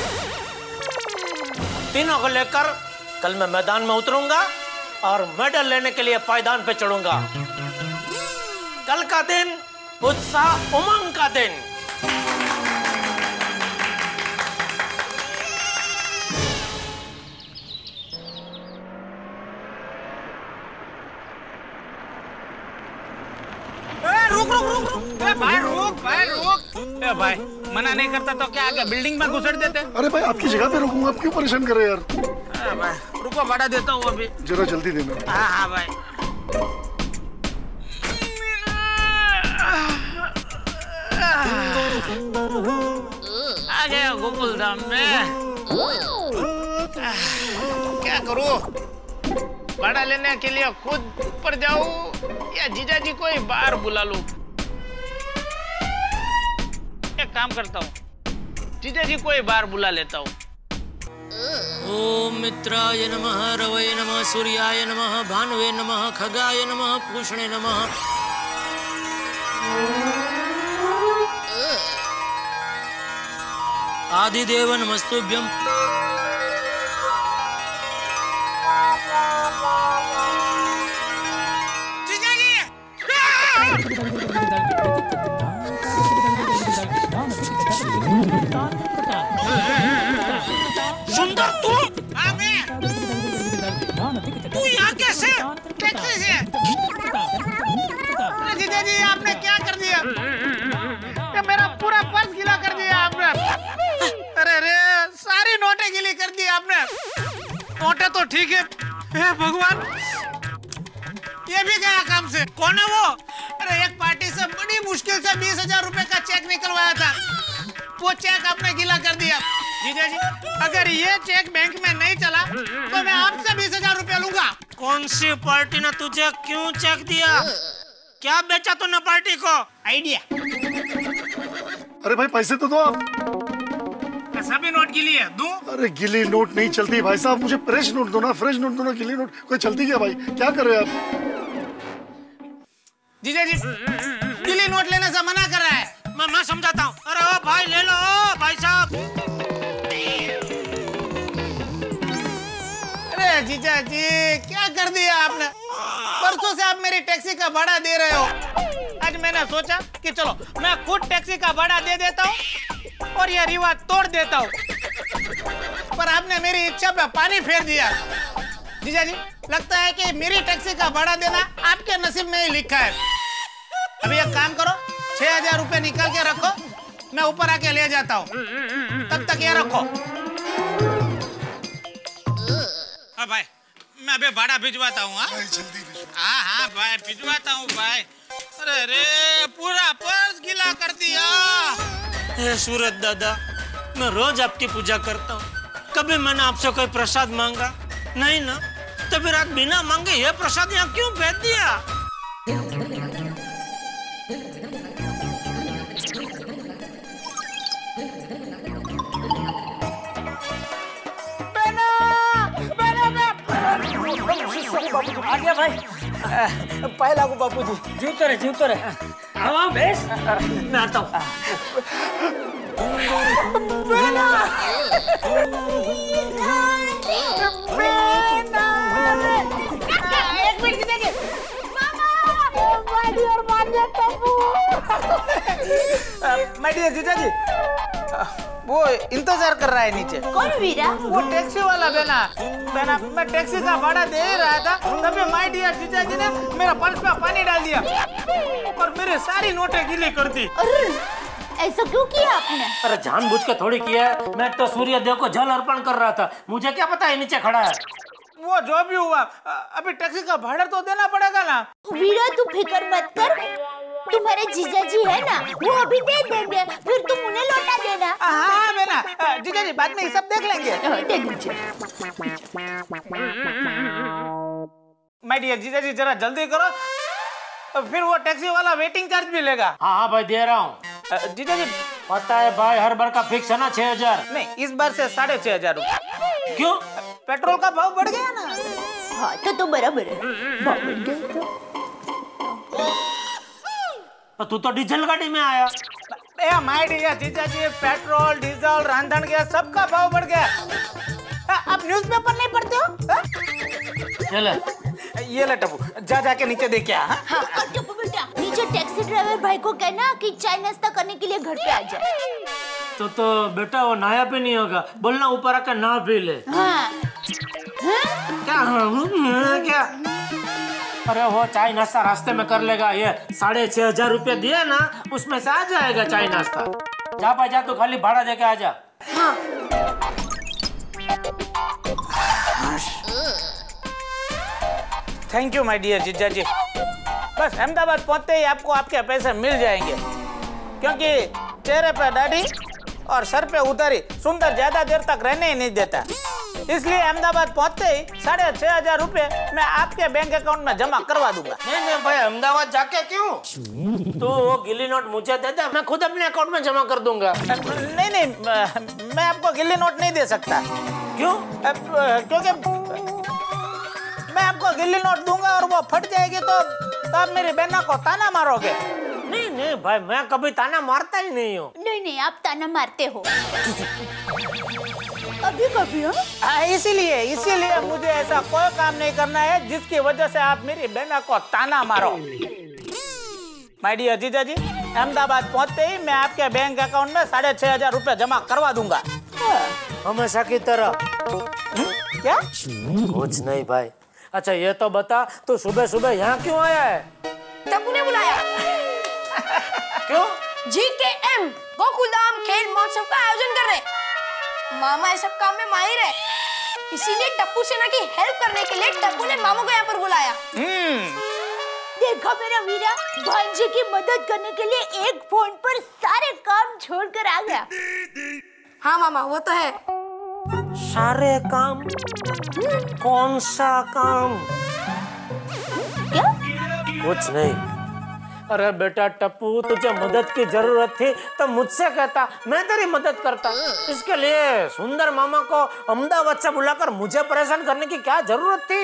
S6: तीनों को लेकर कल मैं मैदान में उतरूंगा और मेडल लेने के लिए पायदान पे चढ़ूंगा। कल का दिन उत्साह उमंग का दिन।
S3: रुक भाई, मना नहीं करता तो क्या आगे बिल्डिंग में घुसड़ देते?
S15: अरे भाई आपकी जगह पे रुकूंगा, आप क्यों परेशान कर रहे हैं यार?
S3: भाई रुको, भाड़ा देता हूँ अभी।
S15: जरा जल्दी देना।
S3: हाँ भाई। आ गया गोकुल धाम में। क्या करूँ? भाड़ा लेने के लिए खुद ऊपर जाऊँ या जीजा जी को ही बाहर बुला लूं? एक काम करता हूँ, जीजा जी को ही बाहर बुला लेता हूँ।
S6: ओम मित्राय नमः, रवये नमः, सूर्याय नमः, भानुवे नमः, खगाय नमः, पूषणे नमः। आदिदेव नमस्तुभ्यं।
S3: सुंदर तू? हाँ मैं। तू यहाँ कैसे? टैक्सी से। अरे जीजा जी आपने क्या कर दिया? ये मेरा पूरा पर्स गीला कर दिया आपने। अरे रे सारी नोटें गीली कर दी आपने। नोटें तो ठीक है। हे भगवान, ये भी गया काम से। कौन है वो? अरे एक पार्टी से बड़ी मुश्किल से 20,000 रुपए का चेक निकलवाया था, वो चेक आपने गीला कर दिया। जीजा जी अगर ये चेक बैंक में नहीं चला तो मैं आपसे 20,000 रुपया लूंगा।
S6: कौन सी पार्टी ने तुझे क्यों चेक दिया? क्या बेचा तूने पार्टी को?
S3: आइडिया।
S15: अरे भाई पैसे तो दो आप।
S3: सभी नोट गिली है, दूं?
S15: अरे गिली नोट नहीं चलती भाई साहब, मुझे फ्रेश नोट दो ना, फ्रेश नोट दो ना, गिली नोट कोई चलती क्या भाई? क्या कर रहे हैं आप?
S3: जीजा जी गिली नोट लेने से मना कर रहा है।
S6: मैं समझाता हूँ। अरे ओ भाई ले लो भाई साहब।
S3: अरे जीजा जी क्या कर दिया आपने? परसों से आप मेरी टैक्सी का भाड़ा दे रहे हो। आज मैंने सोचा कि चलो मैं खुद टैक्सी का भाड़ा दे देता हूँ और यह रिवाज तोड़ देता हूँ, पर आपने मेरी इच्छा पे पानी फेर दिया। जीजा जी लगता है कि मेरी टैक्सी का भाड़ा देना आपके नसीब में ही लिखा है। अभी एक काम करो, 6,000 रुपए निकाल के रखो, मैं ऊपर आके ले जाता हूँ, तब तक ये रखो। हाँ भाई मैं अभी भाड़ा भिजवाता हूँ। हाँ हाँ भाई भिजवाता हूँ भाई। अरे रे पूरा पर्स गीला कर दिया।
S6: हे सूरत दादा, मैं रोज आपकी पूजा करता हूँ, कभी मैंने आपसे कोई प्रसाद मांगा नहीं ना, तो फिर आप बिना मांगे ये प्रसाद यहाँ क्यों भेज दिया?
S14: आ गया भाई।
S7: पाए लागू बापूजी।
S14: जीवतो रे। हाँ बेस, मैं आता हूँ।
S1: एक मिनट देखिए।
S3: माय डियर जीजा जी, वो इंतजार कर रहा है नीचे।
S1: कौन वीरा?
S3: वो टैक्सी वाला बेना मैं टैक्सी का भाड़ा दे ही रहा था, तभी माय डियर जीजा जी ने मेरा पर्स पे पानी डाल दिया और मेरे सारी नोटें गीली कर दी।
S1: ऐसा क्यों किया आपने?
S6: अरे जानबूझ के थोड़ी किया है, मैं तो सूर्य देव को जल अर्पण कर रहा था, मुझे क्या पता है नीचे खड़ा है।
S3: वो जो भी हुआ अभी टैक्सी का भाड़ा तो देना पड़ेगा ना।
S1: वीरा तू फिक्र मत कर, तुम्हारे जीजा जी है ना, वो अभी दे देंगे, फिर तुम उन्हें लौटा देना।
S3: हाँ बेना, जीजा जी बाद में ये सब देख लेंगे।
S1: दे दीजिए।
S3: माय डियर जीजा जी जरा जल्दी करो, फिर वो टैक्सी वाला वेटिंग चार्ज भी लेगा।
S6: हाँ हाँ भाई दे रहा हूँ।
S3: जीजा जी
S6: पता है भाई, हर बार का फिक्स है ना 6000।
S3: नहीं, इस बार से 6500 रुपये।
S6: क्यों?
S3: पेट्रोल का भाव बढ़ गया ना।
S1: हाँ तो बराबर है, भाव बढ़ गया
S6: तो तू तो डीजल गाड़ी में आया।
S3: माय डियर जीजा जी, पेट्रोल डीजल रांधन गैस सबका भाव बढ़ गया। आप न्यूज़पेपर नहीं पढ़ते हो?
S6: चले
S3: ये ले टप्पू, जा जाके नीचे देख के आ।
S1: हाँ, टप्पू बेटा नीचे टैक्सी ड्राइवर भाई को कहना कि चाय नाश्ता करने के लिए घर पे आ जाए।
S6: तो बेटा वो नया पे नहीं होगा, बोलना ऊपर आकर ना पी ले।
S1: हाँ।
S6: क्या? अरे वो चाय नाश्ता रास्ते में कर लेगा। ये 6500 रुपये दिए ना, उसमें से आ जाएगा चाय नाश्ता। जा भाई जा, तू खाली भाड़ा देके आ जा।
S1: हाँ।
S3: थैंक यू माय डियर जीजा जी। बस अहमदाबाद पहुंचते ही आपको आपके पैसे मिल जाएंगे, क्योंकि चेहरे पे दाढ़ी और सर पे उतारी सुंदर ज्यादा देर तक रहने ही नहीं देता। इसलिए अहमदाबाद पहुंचते ही 6500 रुपये मैं आपके बैंक अकाउंट में जमा करवा दूंगा।
S6: नहीं भाई, अहमदाबाद जाके क्यों? तो वो गिल्ली नोट मुझे दे दे, मैं खुद अपने अकाउंट में जमा कर दूंगा।
S3: नहीं, मैं आपको गिल्ली नोट नहीं दे सकता।
S6: क्यों?
S3: क्योंकि मैं आपको गिल्ली नोट दूंगा और वो फट जाएगी तो आप मेरी बहना को ताना मारोगे।
S6: नहीं भाई, मैं कभी ताना मारता ही नहीं हूँ।
S1: नहीं, आप ताना मारते हो अभी कभी।
S3: हाँ, इसीलिए मुझे ऐसा कोई काम नहीं करना है जिसकी वजह से आप मेरी बहना को ताना मारो। माय डियर जीजा जी, अहमदाबाद पहुंचते ही मैं आपके बैंक अकाउंट में 6500 रुपये जमा करवा दूंगा।
S6: हमेशा की तरह।
S3: क्या?
S6: कुछ नहीं भाई। अच्छा ये तो बता, तू सुबह सुबह यहाँ क्यों आया है?
S11: टप्पू ने बुलाया।
S6: क्यों?
S11: GKM गोकुलधाम खेल महोत्सव का आयोजन कर रहे। मामा इस सब काम में माहिर है, इसीलिए टप्पू सेना की हेल्प करने के लिए टप्पू ने मामू को यहाँ पर बुलाया।
S1: देखा मेरा वीरा, भांजे की मदद करने के लिए एक फोन पर सारे काम छोड़कर आ गया।
S11: हाँ मामा, वो तो है।
S6: सारे काम? कौन सा काम?
S1: क्या?
S6: कुछ नहीं। अरे बेटा टप्पू, तुझे मदद की जरूरत थी तो मुझसे कहता, मैं तेरी मदद करता। इसके लिए सुंदर मामा को अहमदाबाद से बुलाकर मुझे परेशान करने की क्या जरूरत थी?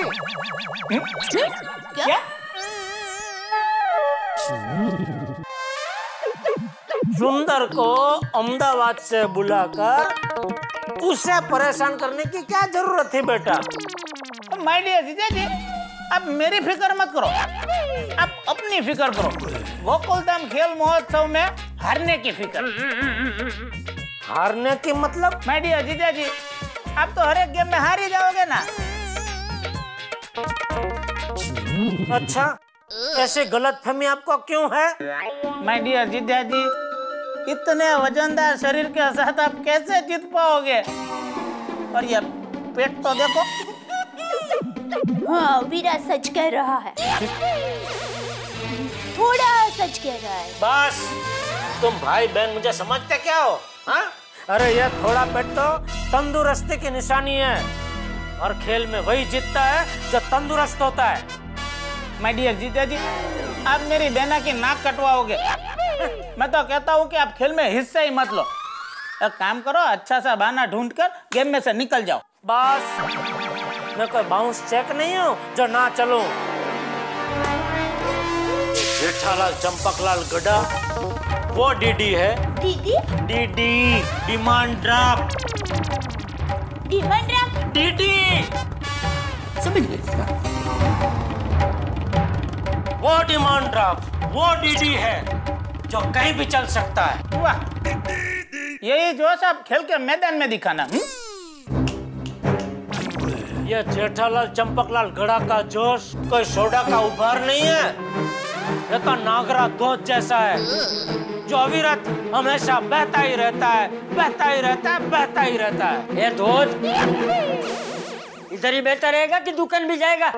S1: क्या?
S6: सुंदर को अहमदाबाद से बुलाकर उसे परेशान करने की क्या जरूरत थी बेटा?
S3: माय डियर जीजा जी, आप मेरी फिक्र मत करो, आप अपनी फिक्र करो। गोकुलधाम खेल महोत्सव में हारने की फिक्र।
S6: हारने की मतलब?
S3: माय डियर जीजा जी, आप तो हर एक गेम में हार ही जाओगे ना।
S6: अच्छा, ऐसे गलतफहमी आपको क्यों है?
S3: माय डियर जीजा जी, इतने वजनदार शरीर के साथ आप कैसे जीत पाओगे? और ये पेट तो देखो।
S1: हाँ, वीरा सच कह रहा है, थोड़ा सच कह रहा है।
S6: बस, तुम भाई बहन मुझे समझते क्या हो? हाँ? अरे ये थोड़ा पेट तो तंदुरुस्ती की निशानी है, और खेल में वही जीतता है जो तंदुरुस्त होता है।
S3: माय डियर जीजा जी, आप मेरी बहना की नाक कटवाओगे। मैं तो कहता हूँ कि आप खेल में हिस्सा ही मत लो। एक काम करो, अच्छा सा बहाना ढूंढकर गेम में से निकल जाओ।
S6: बस, मैं कोई बाउंस चेक नहीं हूँ जो ना चलूं। जेठालाल चंपकलाल गड्ढा वो डीडी है। DD demand draft. डीडी
S1: समझ गए?
S6: वो डिमांड ड्राफ्ट वो डीडी है जो कहीं भी चल सकता है।
S3: वाह, यही जोश आप खेल के मैदान में दिखाना।
S6: ये जेठालाल चंपकलाल गड़ा का जोश कोई सोडा का उपहार नहीं है, ये तो नागरा दूध जैसा है जो अविरत हमेशा बहता ही रहता है, बहता ही रहता है, बहता ही रहता है।
S14: ये दूध इधर ही बहता रहेगा कि दुकान भी जाएगा?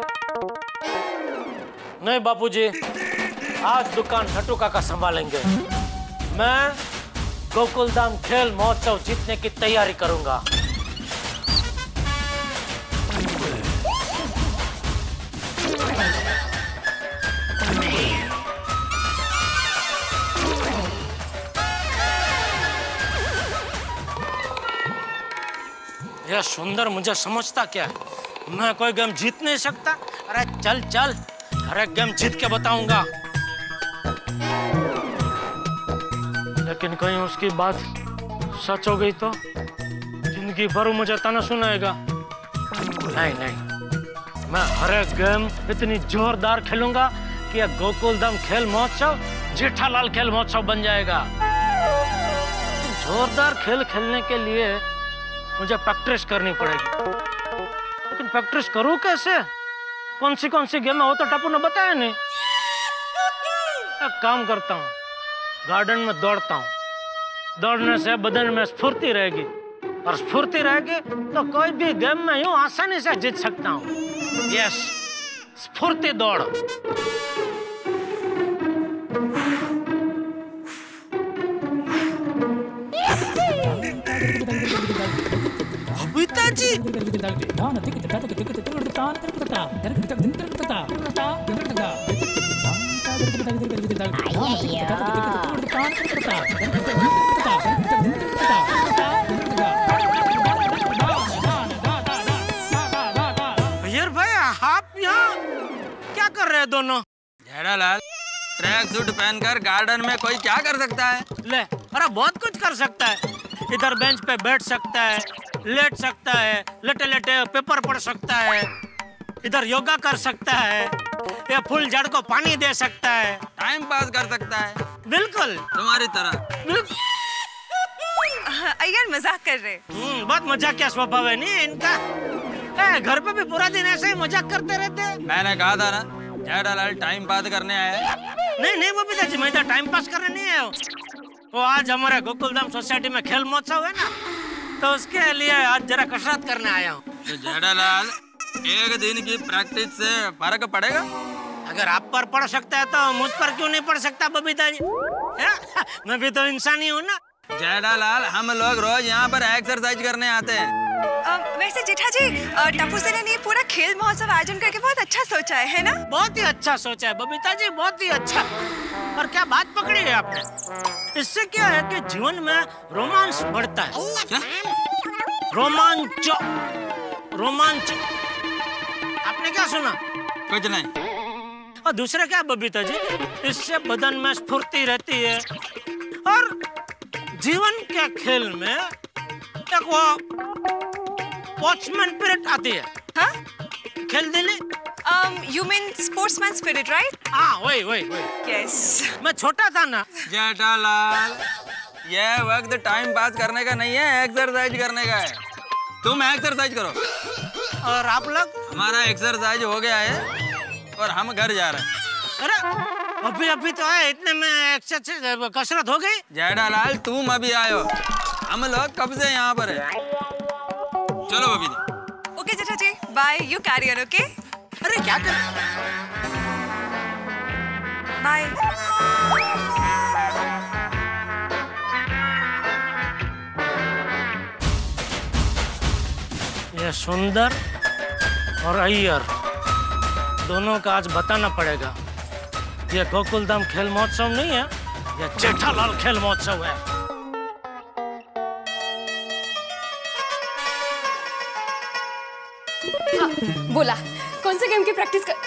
S6: नहीं बापूजी, आज दुकान नट्टू काका संभालेंगे। मैं गोकुलधाम खेल महोत्सव जीतने की तैयारी करूंगा। ये सुंदर मुझे समझता क्या है? मैं कोई गेम जीत नहीं सकता? अरे चल चल, हर एक गेम जीत के बताऊंगा। लेकिन कहीं उसकी बात सच हो गई तो जिंदगी भर मुझे ताना सुनाएगा। नहीं नहीं, मैं हर एक गेम इतनी जोरदार खेलूंगा कि यह गोकुलधाम खेल महोत्सव जेठालाल खेल महोत्सव बन जाएगा। जोरदार खेल खेलने के लिए मुझे प्रैक्टिस करनी पड़ेगी, लेकिन प्रैक्टिस करूं कैसे? कौन सी गेम है वो तो टप्पू ने बताया नहीं। एक काम करता हूँ, गार्डन में दौड़ता हूँ। दौड़ने से बदन में स्फूर्ति रहेगी, और स्फूर्ति रहेगी तो कोई भी गेम में यूं आसानी से जीत सकता हूँ। यस, स्फूर्ति दौड़।
S2: पिताजी,
S6: भैया भाई, आप यहाँ क्या कर रहे हैं दोनों?
S8: जेठालाल, ट्रैक सूट पहनकर गार्डन में कोई क्या कर सकता है?
S6: ले, अरे बहुत कुछ कर सकता है। इधर बेंच पे बैठ सकता है, लेट सकता है, लेटे लेटे पेपर पढ़ सकता है, इधर योगा कर सकता है, या फूल जड़ को पानी दे सकता है,
S8: टाइम पास कर सकता है।
S6: बिल्कुल
S8: तुम्हारी तरह।
S12: अय्यर मजाक कर रहे।
S6: बहुत मजाक क्या स्वभाव है नहीं इनका। घर पे भी पूरा दिन ऐसे ही मजाक करते रहते हैं।
S8: मैंने कहा था ना, जेठालाल टाइम पास करने आया।
S6: नहीं वो पिताजी, मैं तो टाइम पास करने नहीं आया हूँ। वो आज हमारे गोकुलधाम सोसाइटी में खेल महोत्सव है ना, तो उसके लिए आज जरा कसरत करने आया हूँ।
S8: तो जेठालाल, एक दिन की प्रैक्टिस से फर्क पड़ेगा?
S6: अगर आप पर पड़ सकता है तो मुझ पर क्यों नहीं पड़ सकता बबीता जी? मैं भी तो इंसान ही हूँ ना।
S8: जेठालाल, हम लोग रोज यहाँ पर एक्सरसाइज करने आते हैं।
S12: वैसे जेठा जी, टप्पू सेना ने पूरा खेल महोत्सव आयोजन करके बहुत अच्छा सोचा है ना?
S6: बहुत ही अच्छा सोचा है बबीता जी, बहुत ही अच्छा। और क्या बात पकड़ी है आपने? इससे क्या है कि जीवन में रोमांस बढ़ता है। रोमांच। आपने क्या सुना?
S8: कुछ नहीं।
S6: और दूसरा क्या बबीता जी, इससे बदन में स्फूर्ति रहती है, और जीवन के खेल में एक वो वॉचमैन स्पिरिट आती है।
S12: हाँ?
S6: खेल दिली?
S12: You mean sportsman spirit, right?
S6: हाँ, वही।
S12: Yes.
S6: मैं छोटा था ना।
S8: जेठालाल, यह वक्त टाइम पास करने का नहीं है, एक्सरसाइज करने का है। तुम एक्सरसाइज करो।
S6: और आप लोग?
S8: हमारा एक्सरसाइज हो गया है और हम घर जा रहे हैं।
S6: अरे अभी तो है, इतने में एक्सरसाइज कसरत हो गई।
S8: जेठालाल, तुम अभी आयो, हम लोग कब से यहाँ पर है। चलो Babita.
S12: Okay Jetha ji, bye, you carry on, okay?
S6: अरे क्या कर?
S12: बाय।
S6: ये सुंदर और अय्यर दोनों का आज बताना पड़ेगा। ये गोकुलधाम खेल महोत्सव नहीं है, ये जेठालाल खेल महोत्सव है।
S5: हाँ, बोला कौन से गेम की प्रैक्टिस कर?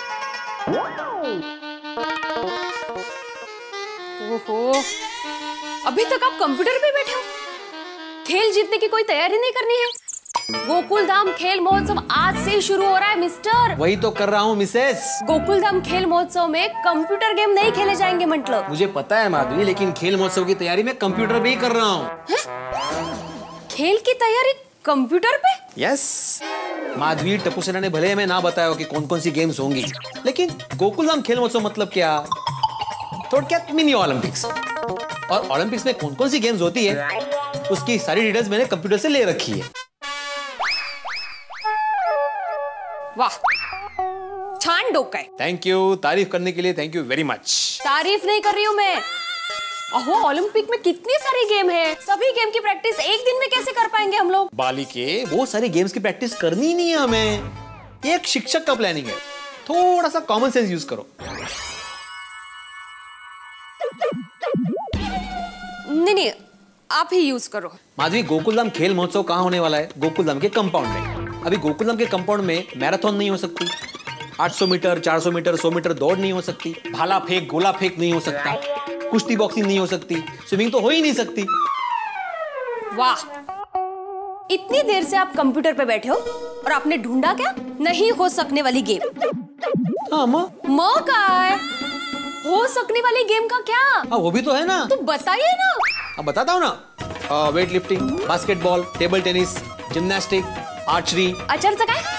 S5: ओहो, अभी तक आप कंप्यूटर पे बैठे हो? खेल जीतने की कोई तैयारी नहीं करनी है? गोकुलधाम खेल महोत्सव आज से शुरू हो रहा है मिस्टर।
S16: वही तो कर रहा हूँ मिसेस।
S5: गोकुलधाम खेल महोत्सव में कंप्यूटर गेम नहीं खेले जाएंगे मतलब।
S16: मुझे पता है माधवी, लेकिन खेल महोत्सव की तैयारी मैं कंप्यूटर पे ही कर रहा हूँ।
S5: खेल की तैयारी कंप्यूटर पे?
S16: यस माधवी, टप्पू सेना ने भले हमें ना बताया कि कौन कौन सी गेम्स होंगी, लेकिन गोकुलधाम खेल महोत्सव मतलब क्या? थोड़ा मिनी ओलंपिक्स। और ओलंपिक्स में कौन कौन सी गेम्स होती है उसकी सारी डिटेल्स मैंने कंप्यूटर से ले रखी है।
S5: वाह, छान डोका है।
S16: थैंक यू, तारीफ करने के लिए थैंक यू वेरी मच।
S5: तारीफ नहीं कर रही हूँ मैं। अहो, ओलंपिक में कितनी सारी गेम है, सभी गेम की प्रैक्टिस एक दिन में कैसे कर पाएंगे हम लोग?
S16: बालिके, वो सारी गेम्स की प्रैक्टिस करनी ही नहीं है हमें। ये एक शिक्षक का प्लानिंग है, थोड़ा सा कॉमन सेंस यूज करो।
S5: नहीं, आप ही यूज करो।
S16: माधवी, गोकुलधाम खेल महोत्सव कहाँ होने वाला है? गोकुलधाम के कंपाउंड में। अभी गोकुलधाम के कंपाउंड में मैराथन नहीं हो सकती, 800 मीटर, 400 मीटर, 100 मीटर दौड़ नहीं हो सकती, भाला फेंक, गोला फेंक नहीं हो सकता, कुश्ती बॉक्सिंग नहीं हो सकती, स्विमिंग तो हो ही नहीं सकती।
S5: वाह, इतनी देर से आप कंप्यूटर पे बैठे हो और आपने ढूंढा क्या नहीं हो सकने वाली गेम?
S16: हाँ
S5: माँ का है हो सकने वाली गेम का क्या?
S16: हाँ, वो भी तो है ना।
S5: तो बताइए ना।
S16: अब बताता हूँ ना। Weight lifting, basketball, table tennis, gymnastic, archery.
S5: आचार से काय?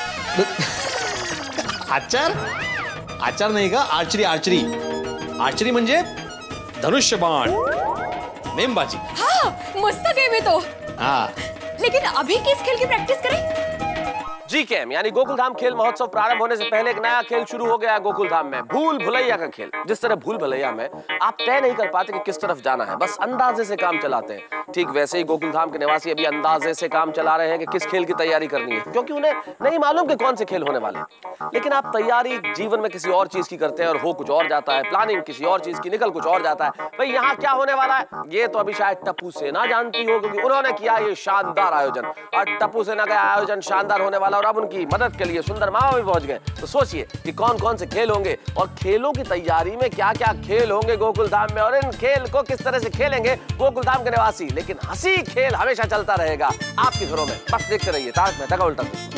S16: आचार नहीं का, आर्चरी। आर्चरी म्हणजे धनुष्य बाण, नेमबाजी।
S5: हाँ, मस्त गेम है तो।
S16: हाँ,
S5: लेकिन अभी किस खेल की प्रैक्टिस करें?
S9: GCAM यानी गोकुलधाम खेल महोत्सव प्रारंभ होने से पहले एक नया खेल शुरू हो गया है गोकुलधाम में, भूल भुलैया का खेल। जिस तरह भूल भुलैया में आप तय नहीं कर पाते कि किस तरफ जाना है, बस अंदाजे से काम चलाते हैं, ठीक वैसे ही गोकुलधाम के निवासी अभी अंदाजे से काम चला रहे हैं कि किस खेल की तैयारी करनी है, क्योंकि उन्हें नहीं मालूम कि कौन से खेल होने वाले। लेकिन आप तैयारी जीवन में किसी और चीज की करते हैं और हो कुछ और जाता है, प्लानिंग किसी और चीज की निकल कुछ और जाता है। भाई यहाँ क्या होने वाला है ये तो अभी शायद टप्पू सेना जानती हो, क्योंकि उन्होंने किया ये शानदार आयोजन, और टप्पू सेना का आयोजन शानदार होने वाला और अब उनकी मदद के लिए सुंदर मामा भी पहुंच गए। तो सोचिए कि कौन कौन से खेल होंगे और खेलों की तैयारी में क्या क्या खेल होंगे गोकुलधाम में, और इन खेल को किस तरह से खेलेंगे गोकुलधाम के निवासी। लेकिन हंसी खेल हमेशा चलता रहेगा आपके घरों में, बस देखते रहिए तारक मेहता का उल्टा चश्मा।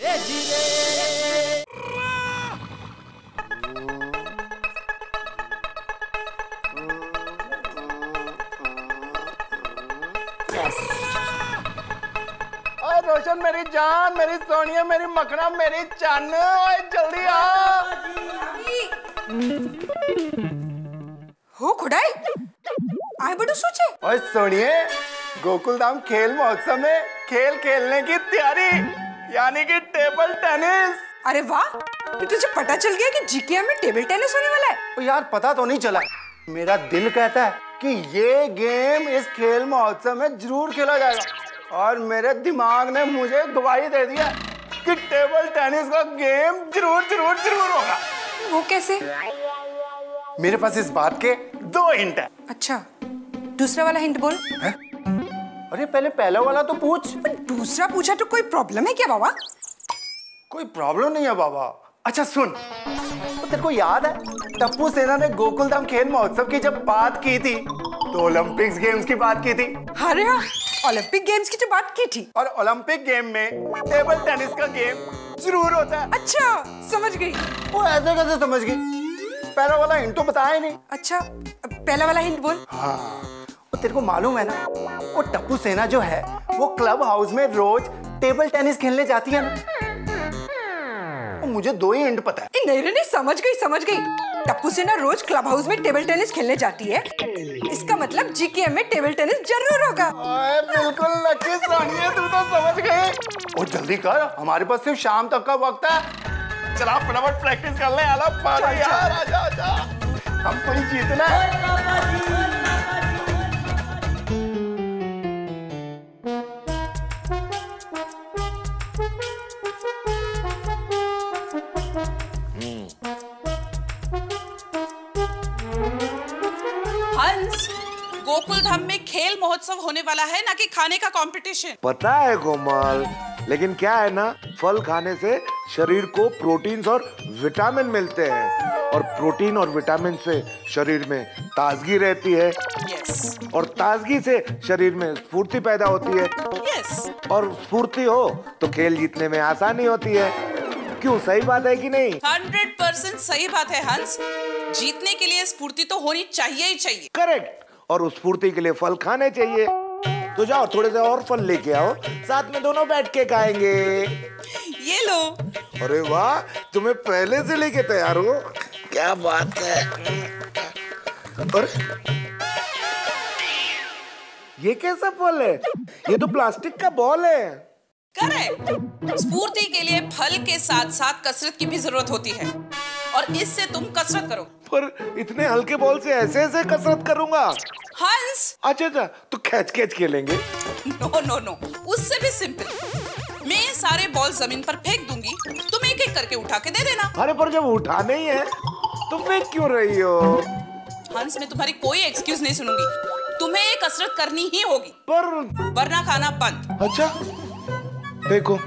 S4: रोशन, मेरी जान, मेरी सोनिया, मेरी मखना, मेरी चान, ओए जल्दी आ।
S12: हो खुदाई, आए बड़ू सोचे।
S4: ओए सोनिए, गोकुलधाम खेल महोत्सव में खेल खेलने की तैयारी, यानी कि टेबल टेनिस।
S12: अरे वाह, तो तुझे पता चल गया कि GCAM में टेबल टेनिस होने वाला है?
S4: ओ यार, पता तो नहीं चला। मेरा दिल कहता है कि ये गेम इस खेल महोत्सव में जरूर खेला जाएगा, और मेरे दिमाग ने मुझे गवाही दे दिया कि टेबल टेनिस का गेम जरूर होगा।
S12: वो कैसे?
S4: मेरे पास इस बात के 2 हिंट है।
S12: अच्छा, दूसरा वाला हिंट बोल।
S4: है? अरे पहले पहला वाला तो पूछ।
S12: दूसरा पूछा तो कोई प्रॉब्लम है क्या बाबा?
S4: कोई प्रॉब्लम नहीं है बाबा। अच्छा सुन, तो तेरे को याद है टप्पू सेना ने गोकुलधाम खेल महोत्सव की जब बात की थी तो ओलंपिक्स गेम्स की बात की थी।
S12: अरे हाँ, ओलंपिक गेम्स की तो बात की थी।
S4: और ओलंपिक गेम में टेबल टेनिस का गेम जरूर होता है।
S12: अच्छा, समझ गई।
S4: वो ऐसे कैसे समझ गई? पहला वाला हिंट तो बताया ही नहीं।
S12: अच्छा, पहला वाला हिंट बोल।
S4: हाँ, वो तेरे को मालूम है ना, वो टप्पू सेना जो है वो क्लब हाउस में रोज टेबल टेनिस खेलने जाती है ना। मुझे 2 ही हिंट पता है।
S12: नहीं, समझ गई। टप्पू सेना रोज क्लब हाउस में टेबल टेनिस खेलने जाती है, इसका मतलब GCAM में टेबल टेनिस जरूर होगा।
S4: बिल्कुल लकी सोनिया, तू तो समझ गई। और जल्दी कर, हमारे पास सिर्फ शाम तक का वक्त है। चला फटाफट प्रैक्टिस कर ले। आजा, हमको ही जीतना है।
S17: गोकुलधाम में खेल महोत्सव होने वाला है, ना कि खाने का कंपटीशन।
S18: पता है कोमल, लेकिन क्या है ना, फल खाने से शरीर को प्रोटीन्स और विटामिन मिलते हैं, और प्रोटीन और विटामिन से शरीर में ताजगी रहती है।
S17: यस।
S18: और ताजगी से शरीर में स्फूर्ति पैदा होती है।
S17: यस।
S18: और स्फूर्ति हो तो खेल जीतने में आसानी होती है। क्यों, सही बात है कि नहीं?
S17: 100% सही बात है हंस। जीतने के लिए स्फूर्ति तो होनी चाहिए ही चाहिए।
S18: करेक्ट। और उस स्फूर्ति के लिए फल खाने चाहिए। तो जाओ थोड़े से और फल लेके आओ, साथ में दोनों बैठ के खाएंगे।
S17: ये लो।
S18: अरे वाह, तुम्हें पहले से लेके तैयार हो, क्या बात है। और ये कैसा फल है? ये तो प्लास्टिक का बॉल है।
S17: करेक्ट। स्फूर्ति के लिए फल के साथ साथ कसरत की भी जरूरत होती है, और इससे तुम कसरत करो।
S18: पर इतने हल्के बॉल से ऐसे ऐसे कसरत करूंगा?
S17: हंस।
S18: अच्छा, तो खैच खेलेंगे।
S17: नो, उससे भी सिंपल। मैं सारे बॉल जमीन पर फेंक दूंगी, तुम एक एक करके उठा के दे देना।
S18: अरे पर जब उठाने ही है तो फेंक क्यों रही हो?
S17: हंस, मैं तुम्हारी कोई एक्सक्यूज नहीं सुनूंगी। तुम्हें ये कसरत करनी ही होगी, वरना खाना बंद।
S18: अच्छा देखो।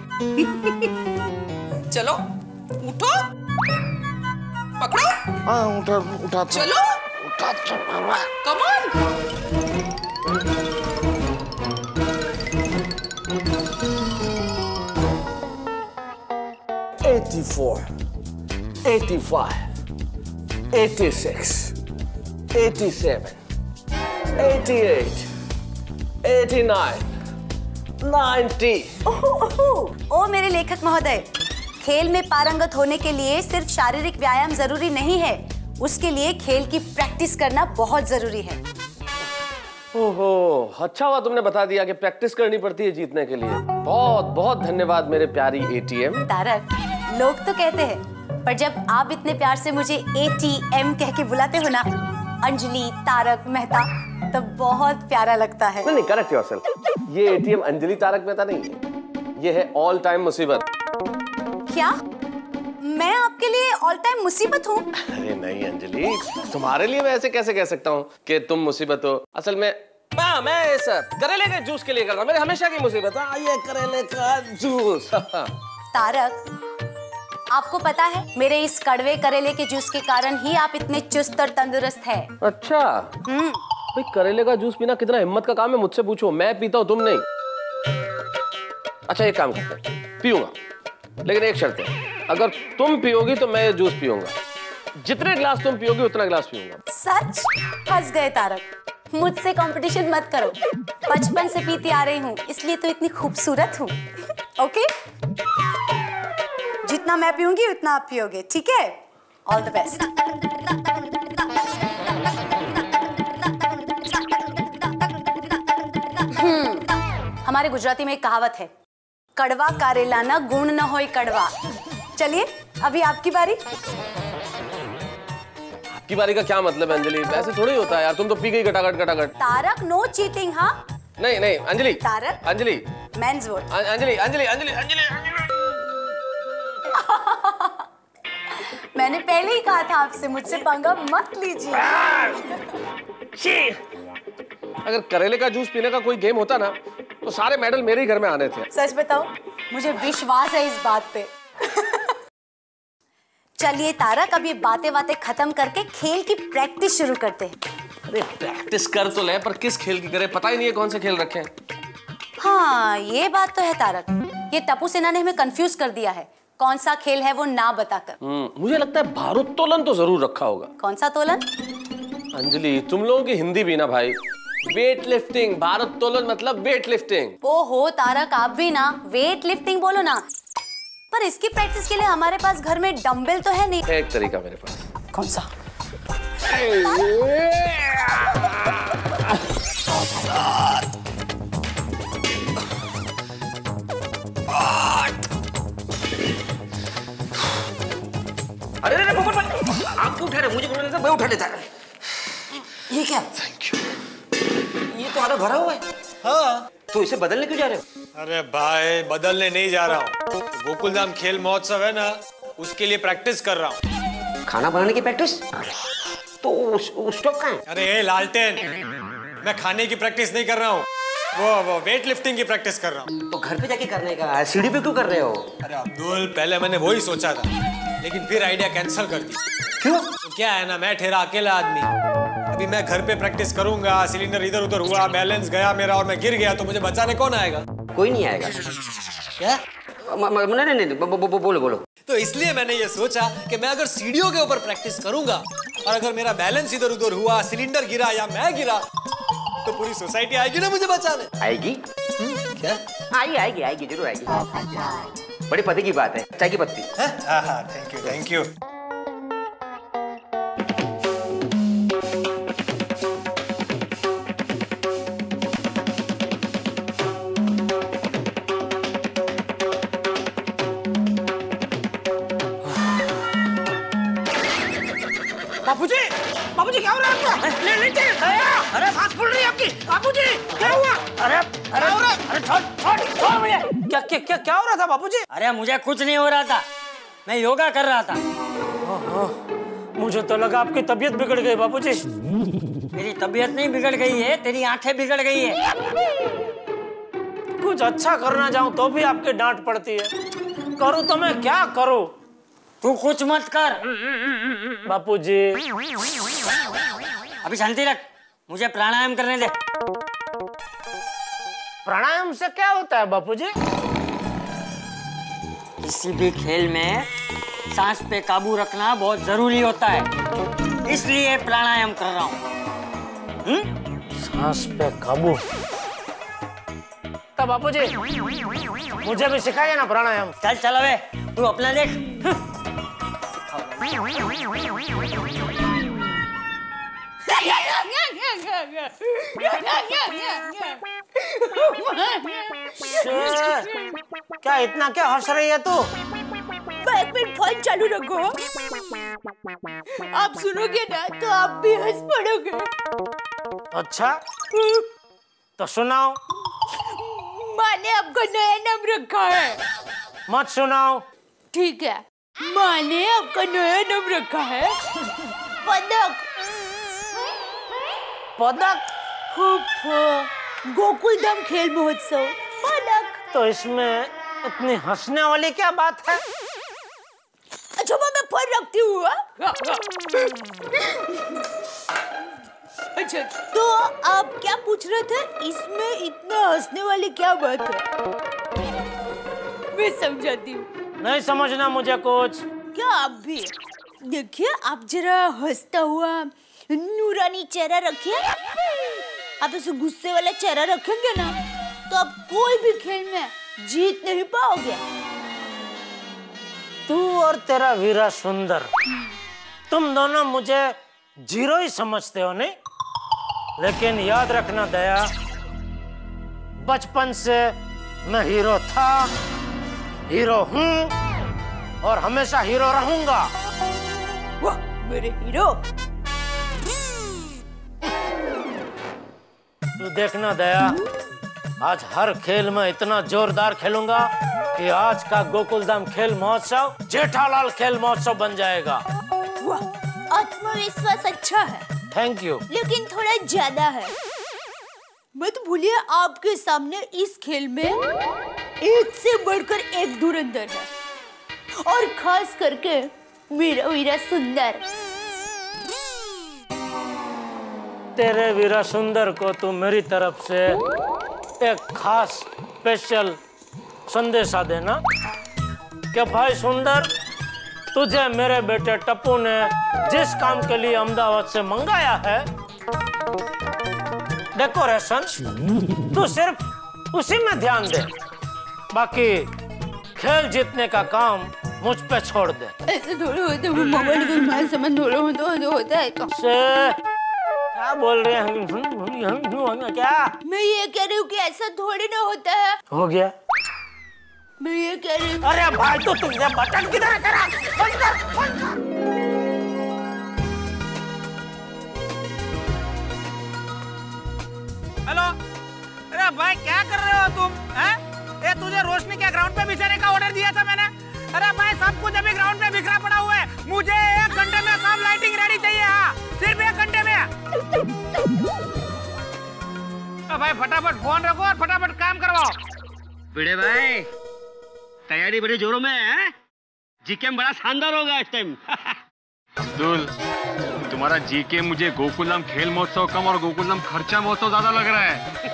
S17: चलो उठो, पकड़ो।
S18: हाँ उठा
S17: चलो कम ऑन।
S9: 84, 85, 86, 87, 88, 89, 90।
S13: ओ मेरे लेखक महोदय, खेल में पारंगत होने के लिए सिर्फ शारीरिक व्यायाम जरूरी नहीं है, उसके लिए खेल की प्रैक्टिस करना बहुत जरूरी है।
S9: ओहो, अच्छा हुआ तुमने बता दिया कि प्रैक्टिस करनी पड़ती है जीतने के लिए। बहुत बहुत धन्यवाद मेरे प्यारी एटीएम।
S13: तारक, लोग तो कहते हैं, पर जब आप इतने प्यार से मुझे एटीएम कह के बुलाते हो ना, अंजलि, तारक, मेहता, तो बहुत प्यारा लगता है।
S9: नहीं, करेक्ट योरसेल्फ। ये एटीएम अंजलि तारक मेहता नहीं है, ये है ऑल टाइम मुसीबत।
S13: क्या मैं आपके लिए ऑल टाइम मुसीबत हूँ?
S9: अरे नहीं अंजलि, तुम्हारे लिए मैं ऐसे कैसे कह सकता हूँ कि तुम मुसीबत हो। असल में मैं इस करेले के जूस के लिए करता हूँ, मेरे हमेशा की मुसीबत है ये करेले का जूस।
S13: तारक, आपको पता है मेरे इस कड़वे करेले के जूस के कारण ही आप इतने चुस्त और तंदुरुस्त हैं।
S9: अच्छा भाई, करेले का जूस पीना कितना हिम्मत का काम है, मुझसे पूछो। मैं पीता हूँ, तुम नहीं। अच्छा एक काम करते हैं, पीऊंगा, लेकिन एक शर्त है, अगर तुम पियोगी तो मैं ये जूस पीऊंगा। जितने ग्लास तुम पियोगी उतना ग्लास पीऊंगा।
S13: सच? फंस गए तारक, मुझसे कंपटीशन मत करो। बचपन से पीती आ रही हूँ, इसलिए तो इतनी खूबसूरत हूँ। ओके, जितना मैं पीऊंगी उतना आप पियोगे, ठीक है? All the best. हमारे गुजराती में एक कहावत है, कड़वा कारेला ना गुण न होय कड़वा। चलिए अभी आपकी बारी।
S9: आपकी बारी का क्या मतलब है अंजलि? ऐसे थोड़ी होता है यार, तुम तो पी गई कटाकट।
S13: Tarak, no cheating. हाँ
S9: नहीं अंजलि।
S13: Taarak,
S9: Anjali,
S13: men's vote.
S9: अंजलि।
S13: मैंने पहले ही कहा था आपसे, मुझसे पंगा मत लीजिए।
S9: अगर करेले का जूस पीने का कोई गेम होता ना, तो सारे मेडल मेरे ही घर में आने थे।
S13: सच बताओ, मुझे विश्वास है इस बात पे। चलिए तारक, अब ये बातें खत्म करके खेल की प्रैक्टिस शुरू करते हैं।
S9: अरे प्रैक्टिस कर तो ले, पर किस खेल की करें, पता ही नहीं है कौन से खेल रखे हैं।
S13: हाँ ये बात तो है तारक, ये टप्पू सेना ने हमें कंफ्यूज कर दिया है, कौन सा खेल है वो ना बताकर।
S9: मुझे लगता है भारोत्तोलन तो जरूर रखा होगा।
S13: कौन सा तोलन?
S9: अंजलि, तुम लोगों की हिंदी भी ना भाई। वेट लिफ्टिंग, भारोत्तोलन मतलब वेट लिफ्टिंग।
S13: ओहो तारक, आप भी ना वेट लिफ्टिंग बोलो ना। पर इसकी प्रैक्टिस के लिए हमारे पास घर में डंबल तो है नहीं।
S9: एक तरीका मेरे पास।
S13: कौन सा?
S14: अरे आप क्यों उठा रहे? मुझे बोलने से मैं उठा लेता। ये क्या?
S10: Thank you.
S14: ये तो आधा भरा हुआ है।
S10: हाँ,
S14: तो इसे बदलने क्यों जा रहे हो?
S10: अरे भाई, बदलने नहीं जा रहा हूँ। गोकुलधाम खेल महोत्सव है ना, उसके लिए प्रैक्टिस कर रहा हूँ।
S14: खाना बनाने की प्रैक्टिस? तो स्टोव कहाँ है?
S10: अरे लालटेन, मैं खाने की प्रैक्टिस नहीं कर रहा हूँ, वो वेट लिफ्टिंग की प्रैक्टिस कर रहा हूँ।
S14: तो घर पे जाके करने का, सीढ़ी पे क्यों कर रहे हो?
S10: अरे अब्दुल, पहले मैंने वही सोचा था, लेकिन फिर आइडिया कैंसिल कर दी।
S14: क्यों?
S10: तो क्या है ना, मैं ठहरा अकेला आदमी, अभी मैं घर पे प्रैक्टिस करूंगा, सिलेंडर इधर उधर हुआ, बैलेंस गया मेरा और मैं गिर गया, तो मुझे बचाने कौन आएगा?
S14: कोई नहीं आएगा।
S10: क्या?
S14: नहीं, बोलो।
S10: तो इसलिए मैंने ये सोचा कि मैं अगर सीढ़ियों के ऊपर प्रैक्टिस करूंगा और अगर मेरा बैलेंस इधर उधर हुआ, सिलेंडर गिरा या मैं गिरा, तो पूरी सोसाइटी आएगी ना मुझे बचाने।
S14: आएगी?
S10: क्या?
S14: आएगी, जरूर आएगी। बड़ी पति की बात है। चाय की पत्ती।
S10: हाँ, थैंक यू।
S14: बाबूजी क्या हो रहा है आपका? नीचे। अरे सांस फूल रही है आपकी। बाबूजी क्या हुआ? अरे छोड़ मुझे। क्या हो रहा था बाबूजी?
S19: अरे मुझे कुछ नहीं हो रहा था, मैं योगा कर रहा था।
S6: मुझे तो लगा आपकी तबीयत बिगड़ गई बापूजी।
S14: तेरी तबीयत नहीं बिगड़ गई है, तेरी आंखें बिगड़ गई है।
S6: कुछ अच्छा करना चाहूं तो भी आपकी डांट पड़ती है। करूं तो मैं क्या करूं?
S14: तू कुछ मत कर
S6: बापूजी।
S14: अभी शांति रख, मुझे प्राणायाम करने दे।
S6: प्राणायाम से क्या होता है बापूजी?
S14: किसी भी खेल में सांस पे काबू रखना बहुत जरूरी होता है, इसलिए प्राणायाम कर रहा हूँ।
S6: सांस पे काबू? तो बापूजी मुझे भी सिखाइए ना प्राणायाम।
S14: चल चल अबे, तू अपना देख।
S6: क्या इतना क्या हंस रही है तू?
S1: एक मिनट फोन चालू रखो। आप सुनोगे ना तो आप भी हंस पड़ोगे।
S6: अच्छा तो सुनाओ।
S1: माँ ने आपका नया नाम रखा है।
S6: मत सुनाओ।
S1: ठीक है, माँ ने आपका नया नाम रखा है पदक।
S6: पदक?
S1: गोकुल धाम खेल महोत्सव पदक।
S6: तो इसमें इतनी हंसने वाली क्या बात है?
S1: अच्छा मैं फोन रखती हूँ। अच्छा तो आप क्या पूछ रहे थे? इसमें इतना हंसने वाली क्या बात है? मैं समझाती हूँ।
S6: नहीं समझना मुझे कुछ।
S1: क्या आप भी देखिए, आप जरा हंसता हुआ नूरानी चेहरा रखिए। आप ऐसे गुस्से वाला चेहरा रखेंगे ना तो आप कोई भी खेल में जीत नहीं पाओगे।
S6: तू और तेरा वीरा सुंदर, तुम दोनों मुझे जीरो ही समझते हो नहीं? लेकिन याद रखना दया, बचपन से मैं हीरो था, हीरो हूँ और हमेशा हीरो रहूंगा।
S1: वाह मेरे हीरो।
S6: तू देखना दया, आज हर खेल में इतना जोरदार खेलूंगा कि आज का गोकुलधाम खेल महोत्सव जेठालाल खेल महोत्सव बन जाएगा।
S1: वाह, आत्मविश्वास अच्छा है।
S6: Thank you.
S1: लेकिन थोड़ा ज्यादा है। मत भूलिए आपके सामने इस खेल में एक से बढ़कर एक धुरंधर है, और खास करके मेरा वीरा सुंदर।
S6: तेरे वीरा सुंदर को तू मेरी तरफ से एक खास स्पेशल संदेशा देना कि भाई सुंदर, तुझे मेरे बेटे टप्पू ने जिस काम के लिए अहमदाबाद से मंगाया है, डेकोरेशन, तू सिर्फ उसी में ध्यान दे। बाकी खेल जीतने का काम मुझ पे छोड़ दे।
S1: ऐसे थोड़े होते, वो मोबाइल का माल सामान थोड़ा होता है तो।
S6: क्या बोल रहे हैं? क्या
S1: मैं ये कह रही हूँ कि ऐसा थोड़ी ना होता है।
S6: हो गया?
S1: मैं ये कह रही हूँ।
S6: अरे भाई तो तुमने बटन किधर करा?
S3: हेलो, अरे भाई क्या कर रहे हो तुम? हैं? ये तुझे रोशनी के ग्राउंड पे बिछाने का ऑर्डर दिया था मैंने। अरे भाई सब कुछ अभी ग्राउंड पे बिखरा पड़ा हुआ है। मुझे 1 घंटे में सब लाइटिंग रेडी चाहिए। हाँ, सिर्फ 1 घंटे में। भाई फटाफट फोन रखो और फटाफट काम करवाओ।
S19: भिड़े भाई, तैयारी बड़ी जोरों में है। जीके बड़ा शानदार होगा इस टाइम।
S20: अब्दुल, तुम्हारा जीके मुझे गोकुलधाम खेल महोत्सव कम और गोकुलधाम खर्चा महोत्सव ज्यादा लग रहा है।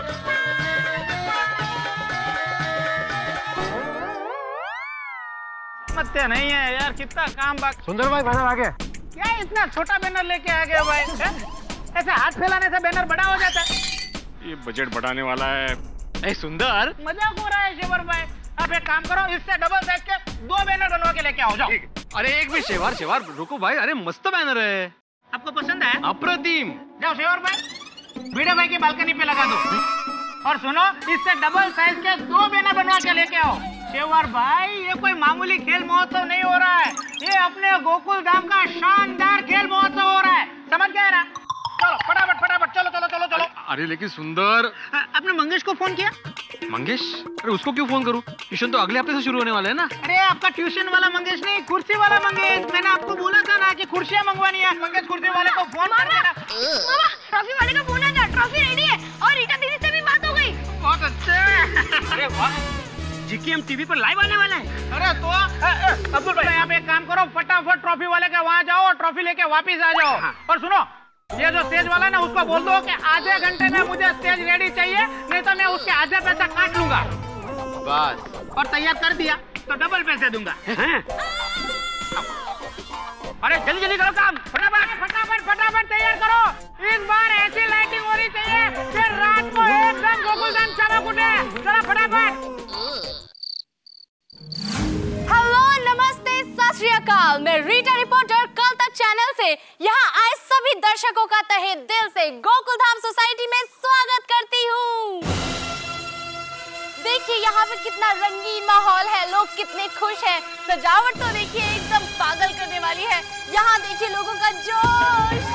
S3: समझते नहीं है यार, कितना काम बाकी।
S20: सुंदर भाई बैनर आ गया।
S3: क्या इतना छोटा बैनर लेके आ गया भाई? ऐसे हाथ फैलाने से बैनर बड़ा हो जाता है।
S20: ये बजट बढ़ाने वाला है। ए सुंदर,
S3: मजाक हो रहा है शेवर भाई। आप एक काम करो, इससे डबल साइज के 2 बैनर बनवा के लेके आओ। जाओ।
S20: अरे एक भी शेवार रुको भाई। अरे मस्त बैनर है।
S3: आपको पसंद है?
S20: अप्रतिम।
S3: जाओ शेवर भाई, वीडियो भाई की बालकनी पे लगा दो। और सुनो, इससे डबल साइज के 2 बैनर बनवा के लेके आओ। शेवर भाई, ये कोई मामूली खेल महोत्सव नहीं हो रहा है। ये अपने गोकुल धाम का शानदार खेल महोत्सव हो रहा है। समझ गए ना? चलो फटाफट चलो।
S20: अरे लेकिन सुंदर,
S3: आपने मंगेश को फोन किया?
S20: मंगेश? अरे उसको क्यों फोन करूं? ट्यूशन तो अगले हफ्ते से शुरू होने वाला है ना।
S3: अरे आपका ट्यूशन वाला मंगेश नहीं, कुर्सी वाला मंगेश। मैंने आपको बोला था ना कि कुर्सियाँ मंगवानी है। मंगेश कुर्सी वाले को फोन कर देना।
S11: मामा ट्रॉफी वाले का फोन आया, ट्रॉफी रेडी है और रीटा दीदी से भी बात हो गई।
S3: बहुत अच्छे। अरे वाह,
S19: जीकेएम टीवी पर लाइव आने वाला है।
S3: अरे तो अब्दुल भाई आप एक काम करो, फटाफट ट्रॉफी वाले के वहाँ जाओ और ट्रॉफी लेके वापिस आ जाओ। और सुनो, ये जो स्टेज वाला है ना, उसको बोल दो कि आधे घंटे में मुझे स्टेज रेडी चाहिए, नहीं तो मैं उसके आधे पैसा काट लूंगा।
S19: बस।
S3: और तैयार कर दिया तो डबल पैसे दूंगा। अरे जल्दी जल्दी करो काम, फटाफट फटाफट फटाफट तैयार करो। इस बार ऐसी लाइटिंग होनी चाहिए कि रात को एकदम गोकुलधाम चमक उठे। चलो फटाफट।
S5: हेलो, नमस्ते, सत श्री अकाल। मैं रीटा रिपोर्टर कल तक चैनल से यहाँ आए सभी दर्शकों का तहे दिल से गोकुलधाम सोसाइटी में स्वागत करती हूँ। देखिए यहाँ पे कितना रंगीन माहौल है, लोग कितने खुश हैं। सजावट तो देखिए एकदम पागल करने वाली है। यहाँ देखिए लोगों का जोश।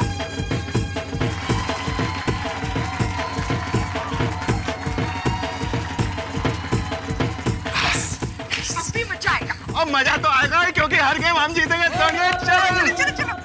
S11: अभी मजा आएगा।
S18: और मजा तो आएगा क्योंकि हर गेम हम जीतेंगे।
S11: चलो चलो।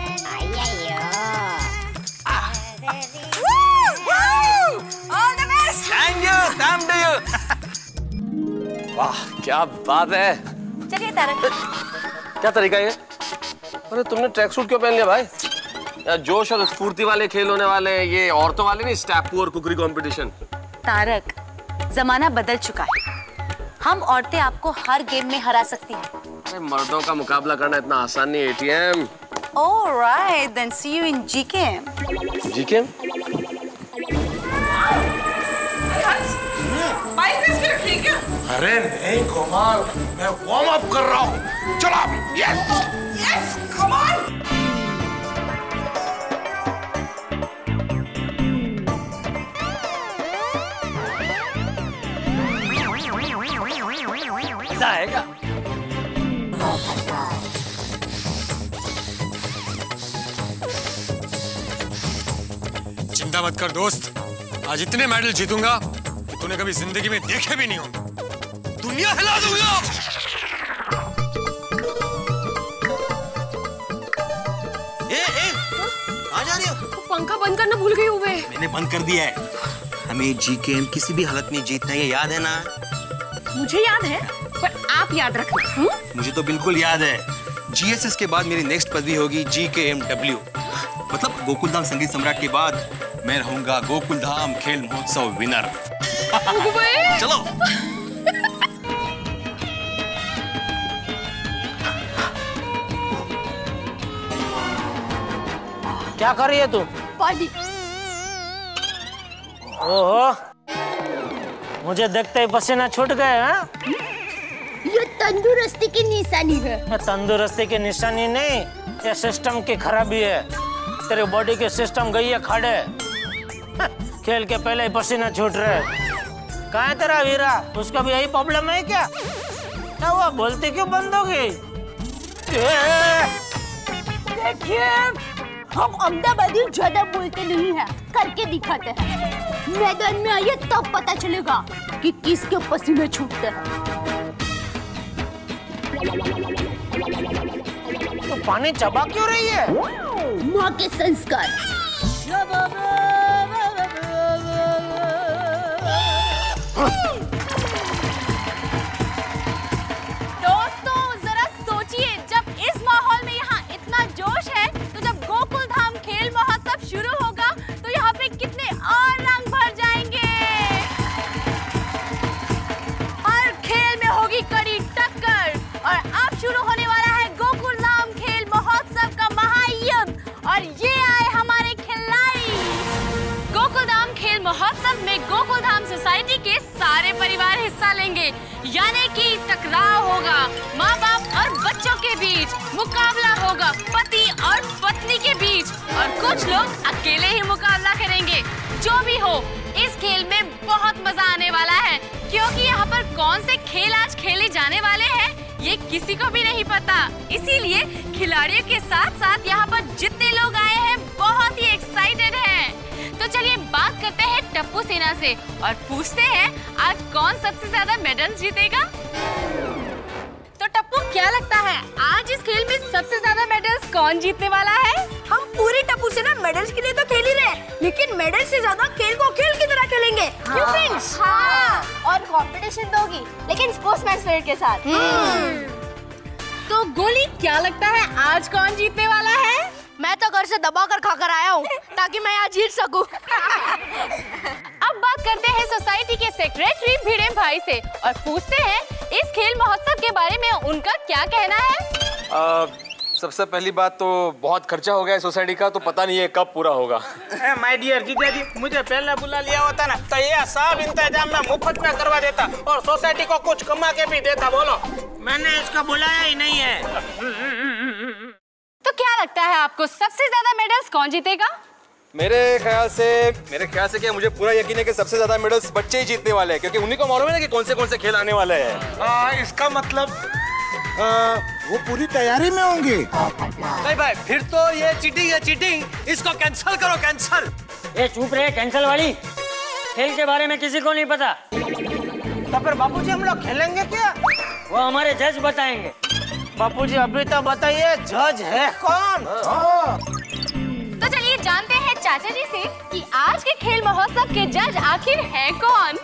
S11: All the best.
S9: Thank you, thank you. वाह क्या बात है।
S5: चलिए तारक।
S9: क्या तरीका ये? अरे तुमने ट्रैक सूट क्यों पहन लिया भाई? यार जोश और स्फूर्ति वाले खेल होने वाले हैं, ये औरतों वाले नहीं, स्टेपू और कुकरी कंपटीशन।
S13: तारक, जमाना बदल चुका है। हम औरतें आपको हर गेम में हरा सकती हैं।
S9: अरे मर्दों का मुकाबला करना इतना आसान नहीं ATM.
S13: Alright, then see you in GKM.
S9: GKM?
S17: Bike race के लिए ठीक है?
S18: अरे नहीं कोमल, मैं वार्म अप कर रहा हूँ। चलो यस
S17: यस, कम ऑन।
S9: मजा आएगा।
S10: चिंता मत कर दोस्त, आज इतने मेडल जीतूंगा कि तूने कभी जिंदगी में देखे भी नहीं होंगे। दुनिया हिला दूंगा।
S21: कहाँ जा रही हो?
S5: पंखा बंद करना भूल गई हूँ मैं।
S21: मैंने बंद कर दिया है। हमें जीकेएम किसी भी हालत में जीतना है, ये याद है ना?
S5: मुझे याद है, पर आप याद रखना।
S21: मुझे तो बिल्कुल याद है। जीएसएस के बाद मेरी नेक्स्ट पदवी होगी जीकेएमडब्ल्यू, मतलब गोकुलधाम संगीत सम्राट के बाद मैं रहूंगा गोकुलधाम खेल महोत्सव विनर। चलो।
S6: क्या कर रही है तू?
S1: पानी।
S6: ओहो, मुझे देखते ही पसीना छूट गए। हाँ?
S1: ये तंदुरुस्ती की निशानी है।
S6: तंदुरुस्ती की निशानी नहीं, ये सिस्टम की खराबी है। तेरे बॉडी के सिस्टम गई है खाड़े। खेल के पहले ही पसीना छूट रहे। कहाँ है तेरा वीरा? उसका भी यही प्रॉब्लम है क्या? क्या हुआ, बोलती क्यों बंद हो गई?
S1: देखिए, हम अहमदाबादी ज्यादा बोलते नहीं हैं, करके दिखाते हैं। मैदान में आइए तब पता चलेगा कि किसके पसीने छूटते हैं।
S6: तो पानी चबा क्यों रही है?
S1: माँ के संस्कार।
S5: दोस्तों जरा सोचिए, जब इस माहौल में यहाँ इतना जोश है, तो जब गोकुलधाम खेल महोत्सव शुरू होगा तो यहाँ पे कितने और रंग भर जाएंगे। हर खेल में होगी कड़ी टक्कर और अब शुरू होने वाला है गोकुलधाम खेल महोत्सव का महायुद्ध। और ये आए हमारे खिलाड़ी। गोकुलधाम खेल महोत्सव में गोकुलधाम सोसाइटी के सारे परिवार हिस्सा लेंगे, यानी कि टकराव होगा माँ बाप और बच्चों के बीच, मुकाबला होगा पति और पत्नी के बीच, और कुछ लोग अकेले ही मुकाबला करेंगे। जो भी हो, इस खेल में बहुत मजा आने वाला है, क्योंकि यहाँ पर कौन से खेल आज खेले जाने वाले हैं ये किसी को भी नहीं पता। इसीलिए खिलाड़ियों के साथ साथ यहाँ पर जितने लोग आए हैं बहुत ही एक्साइटेड हैं। तो चलिए बात करते हैं टप्पू से सेना से और पूछते हैं आज कौन सबसे ज्यादा मेडल्स जीतेगा। तो टप्पू क्या लगता है आज इस खेल में सबसे ज्यादा मेडल्स कौन जीतने वाला है?
S11: हम पूरी टप्पू सेना मेडल्स के लिए तो खेल ही रहे, लेकिन मेडल से ज्यादा खेल को खेल की तरह खेलेंगे।
S1: हाँ, और कंपटीशन तो होगी, लेकिन स्पोर्ट्समैन स्पिरिट के साथ।
S5: तो गोली क्या लगता है आज कौन जीतने वाला है?
S1: मैं तो घर से दबा कर खाकर आया हूँ ताकि मैं आज जीत सकूं।
S5: अब बात करते हैं सोसाइटी के सेक्रेटरी भिड़े भाई से और पूछते हैं इस खेल महोत्सव के बारे में उनका क्या कहना है।
S21: सबसे पहली बात तो बहुत खर्चा हो गया है सोसाइटी का, तो पता नहीं है कब पूरा होगा।
S3: माय डियर जीजा जी, मुझे पहले बुला लिया होता ना तो ये सब इंतजाम मैं मुफ्त में करवा देता और सोसाइटी को कुछ कमा के भी देता। बोलो, मैंने इसको बुलाया ही नहीं है।
S5: तो क्या लगता है आपको सबसे ज्यादा मेडल्स कौन जीतेगा?
S21: मेरे ख्याल से क्या मुझे पूरा यकीन है कि सबसे ज्यादा मेडल्स बच्चे ही जीतने वाले हैं, क्योंकि उन्हीं को मालूम है ना कि कौन से खेल आने वाले हैं।
S18: इसका मतलब वो पूरी तैयारी में होंगे।
S10: नहीं भाई, फिर तो ये चीटिंग है, चीटिंग। इसको कैंसिल करो, कैंसिल।
S14: ये चुप रहे, कैंसिल वाली। खेल के बारे में किसी को नहीं पता।
S3: तो फिर बापूजी हम लोग खेलेंगे क्या?
S14: वो हमारे जज बताएंगे।
S3: बापूजी अभी तो बताइए जज है कौन?
S5: तो चलिए जानते हैं चाचा जी से कि आज के खेल महोत्सव के जज आखिर है कौन।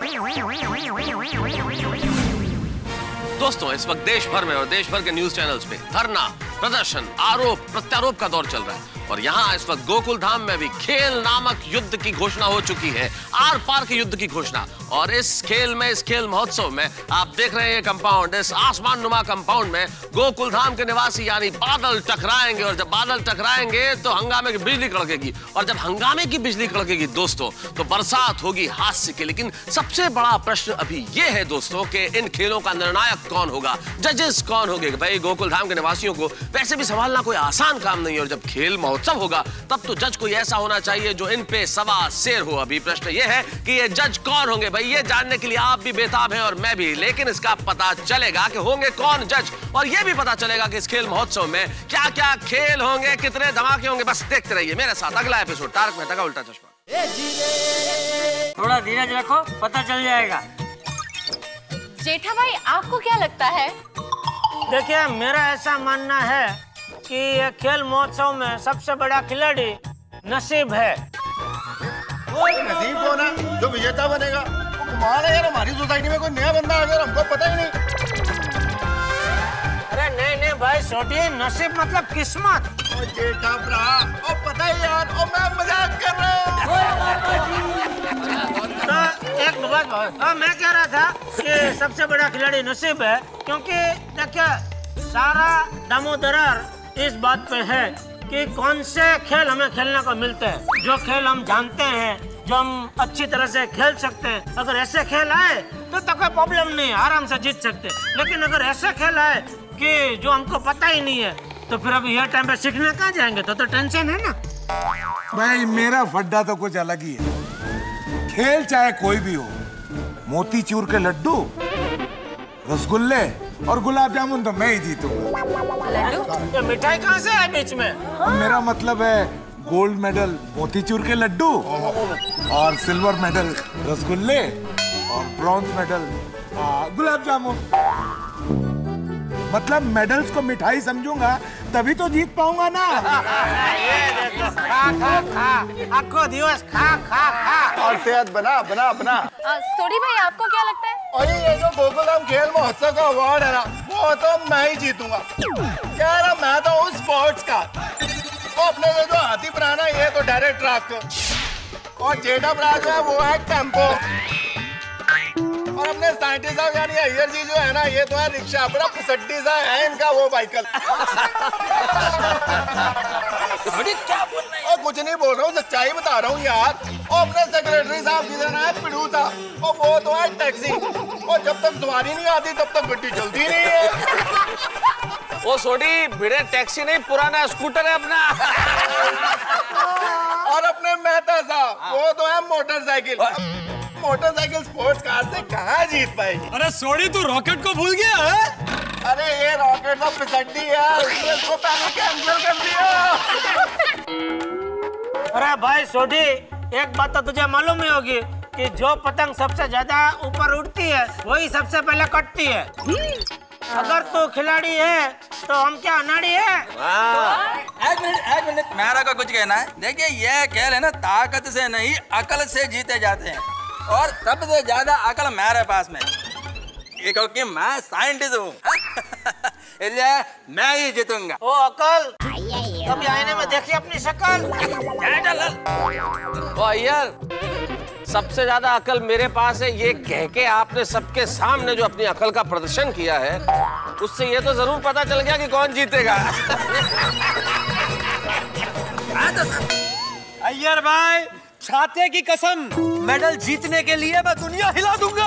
S9: दोस्तों, इस वक्त देश भर में और देश भर के न्यूज चैनल्स पे धरना, प्रदर्शन, आरोप प्रत्यारोप का दौर चल रहा है और यहाँ इस वक्त गोकुल धाम में भी खेल नामक युद्ध की घोषणा हो चुकी है, आर पार के युद्ध की घोषणा। और इस खेल महोत्सव में आप देख रहे हैं कंपाउंड, इस आसमान नुमा कंपाउंड में गोकुल धाम के निवासी यानी बादल टकराएंगे और जब बादल टकराएंगे तो हंगामे की बिजली कड़केगी और जब हंगामे की बिजली कड़केगी दोस्तों तो बरसात होगी हास्य की। लेकिन सबसे बड़ा प्रश्न अभी ये है दोस्तों कि इन खेलों का निर्णायक कौन होगा, जजेस कौन होंगे। भाई गोकुल धाम के निवासियों को वैसे भी संभालना कोई आसान काम नहीं है और जब खेल महोत्सव होगा तब तो जज कोई ऐसा होना चाहिए जो इन पे सवा शेर हो। अभी प्रश्न ये है कि ये जज कौन होंगे। भाई ये जानने के लिए आप भी बेताब हैं और मैं भी, लेकिन इसका पता चलेगा कि होंगे कौन जज और ये भी पता चलेगा कि इस खेल महोत्सव में क्या क्या खेल होंगे, कितने धमाके होंगे। बस देखते रहिए मेरे साथ अगला एपिसोड तारक मेहता का उल्टा चश्मा।
S14: थोड़ा धीरज रखो, पता चल जाएगा।
S5: जेठा भाई आपको क्या लगता है?
S6: देखिए मेरा ऐसा मानना है कि ये खेल महोत्सव में सबसे बड़ा खिलाड़ी नसीब है।
S4: नसीब कौन है जो विजेता बनेगा? कमाल है यार, हमारी सोसाइटी में कोई नया बंदा आ गया, हमको पता ही नहीं।
S6: अरे नहीं भाई छोटी, नसीब मतलब किस्मत।
S4: जेठा भरा, ओ पता है यार, ओ मैं मजाक कर रहा हूँ।
S6: तो एक बात मैं कह रहा था कि सबसे बड़ा खिलाड़ी नसीब है, क्योंकि देखिए सारा दामोदर इस बात पे है कि कौन से खेल हमें खेलने को मिलते हैं, जो खेल हम जानते हैं, जो हम अच्छी तरह से खेल सकते हैं। अगर ऐसे खेल आए तो कोई प्रॉब्लम नहीं है, आराम से जीत सकते। लेकिन अगर ऐसे खेल आए कि जो हमको पता ही नहीं है तो फिर अभी ये टाइम पे सीखने कहाँ जाएंगे? तो टेंशन है ना।
S18: भाई मेरा फड्डा तो कुछ अलग ही है। खेल चाहे कोई भी हो, मोतीचूर के लड्डू, रसगुल्ले और गुलाब जामुन तो मैं ही जीतूंगा।
S6: मिठाई कहाँ से है बीच में?
S18: मेरा मतलब है गोल्ड मेडल मोतीचूर के लड्डू और सिल्वर मेडल रसगुल्ले और ब्रॉन्ज मेडल गुलाब जामुन। मतलब मेडल्स को मिठाई समझूंगा तभी तो जीत पाऊंगा ना।
S3: ये देखो, खा आखो दिवस खा
S4: और सेहत बना।
S5: सोडी भाई आपको क्या लगता है?
S4: और ये जो गोकुल धाम खेल महोत्सव का अवार्ड है ना, वो तो मैं ही जीतूंगा। क्या रहा, मैं तो हूँ स्पोर्ट्स का। वो अपने जो हाथी प्राण है ये तो डायरेक्ट ट्रक और जेठा प्राण जो है वो है टेम्पो और अपने साइंटिस्ट साहब यानी अय्यर जी जो है ना ये तो है रिक्शा। बड़ा फसड्डी सा है इनका वो बाइकल।
S9: क्या बोल रहे
S4: हैं? कुछ नहीं बोल रहा हूँ, सच्चाई बता रहा हूँ यार। और अपने सेक्रेटरी साहब जिधर है पिड़ू साहब, और वो तो है टैक्सी। और जब तक सवारी नहीं आती तब तक गड्डी चलती नहीं है।
S9: वो सोडी भिड़े टैक्सी नहीं, पुराना स्कूटर है अपना।
S4: और अपने मेहता साहब वो तो है मोटरसाइकिल। मोटरसाइकिल स्पोर्ट्स कार से कहाँ जीत पाएगी?
S10: अरे सोडी तू रॉकेट को भूल गया है?
S4: अरे ये रॉकेट तो पिसड्डी है, इसको पहले कैंसिल कर दिया।
S6: अरे भाई सोडी, एक बात तो तुझे मालूम ही होगी कि जो पतंग सबसे ज्यादा ऊपर उड़ती है वही सबसे पहले कटती है। अगर तू खिलाड़ी है तो हम क्या अनाड़ी है?
S8: एक मिनट मेरा का कुछ कहना है। देखिए ये खेल है ना, ताकत से नहीं अकल से जीते जाते हैं, और सबसे ज्यादा अकल मेरे पास में, ये क्योंकि मैं साइंटिस्ट हूँ। इसलिए मैं ही जीतूंगा।
S6: ओ अकल, कभी आईने में देखी अपनी शक्ल?
S9: ओ अय्यर, सबसे ज्यादा अकल मेरे पास है, ये कह के आपने सबके सामने जो अपनी अकल का प्रदर्शन किया है, उससे ये तो जरूर पता चल गया कि कौन जीतेगा।
S10: अय्यर भाई, छाते की कसम, मेडल जीतने के लिए मैं दुनिया हिला दूंगा।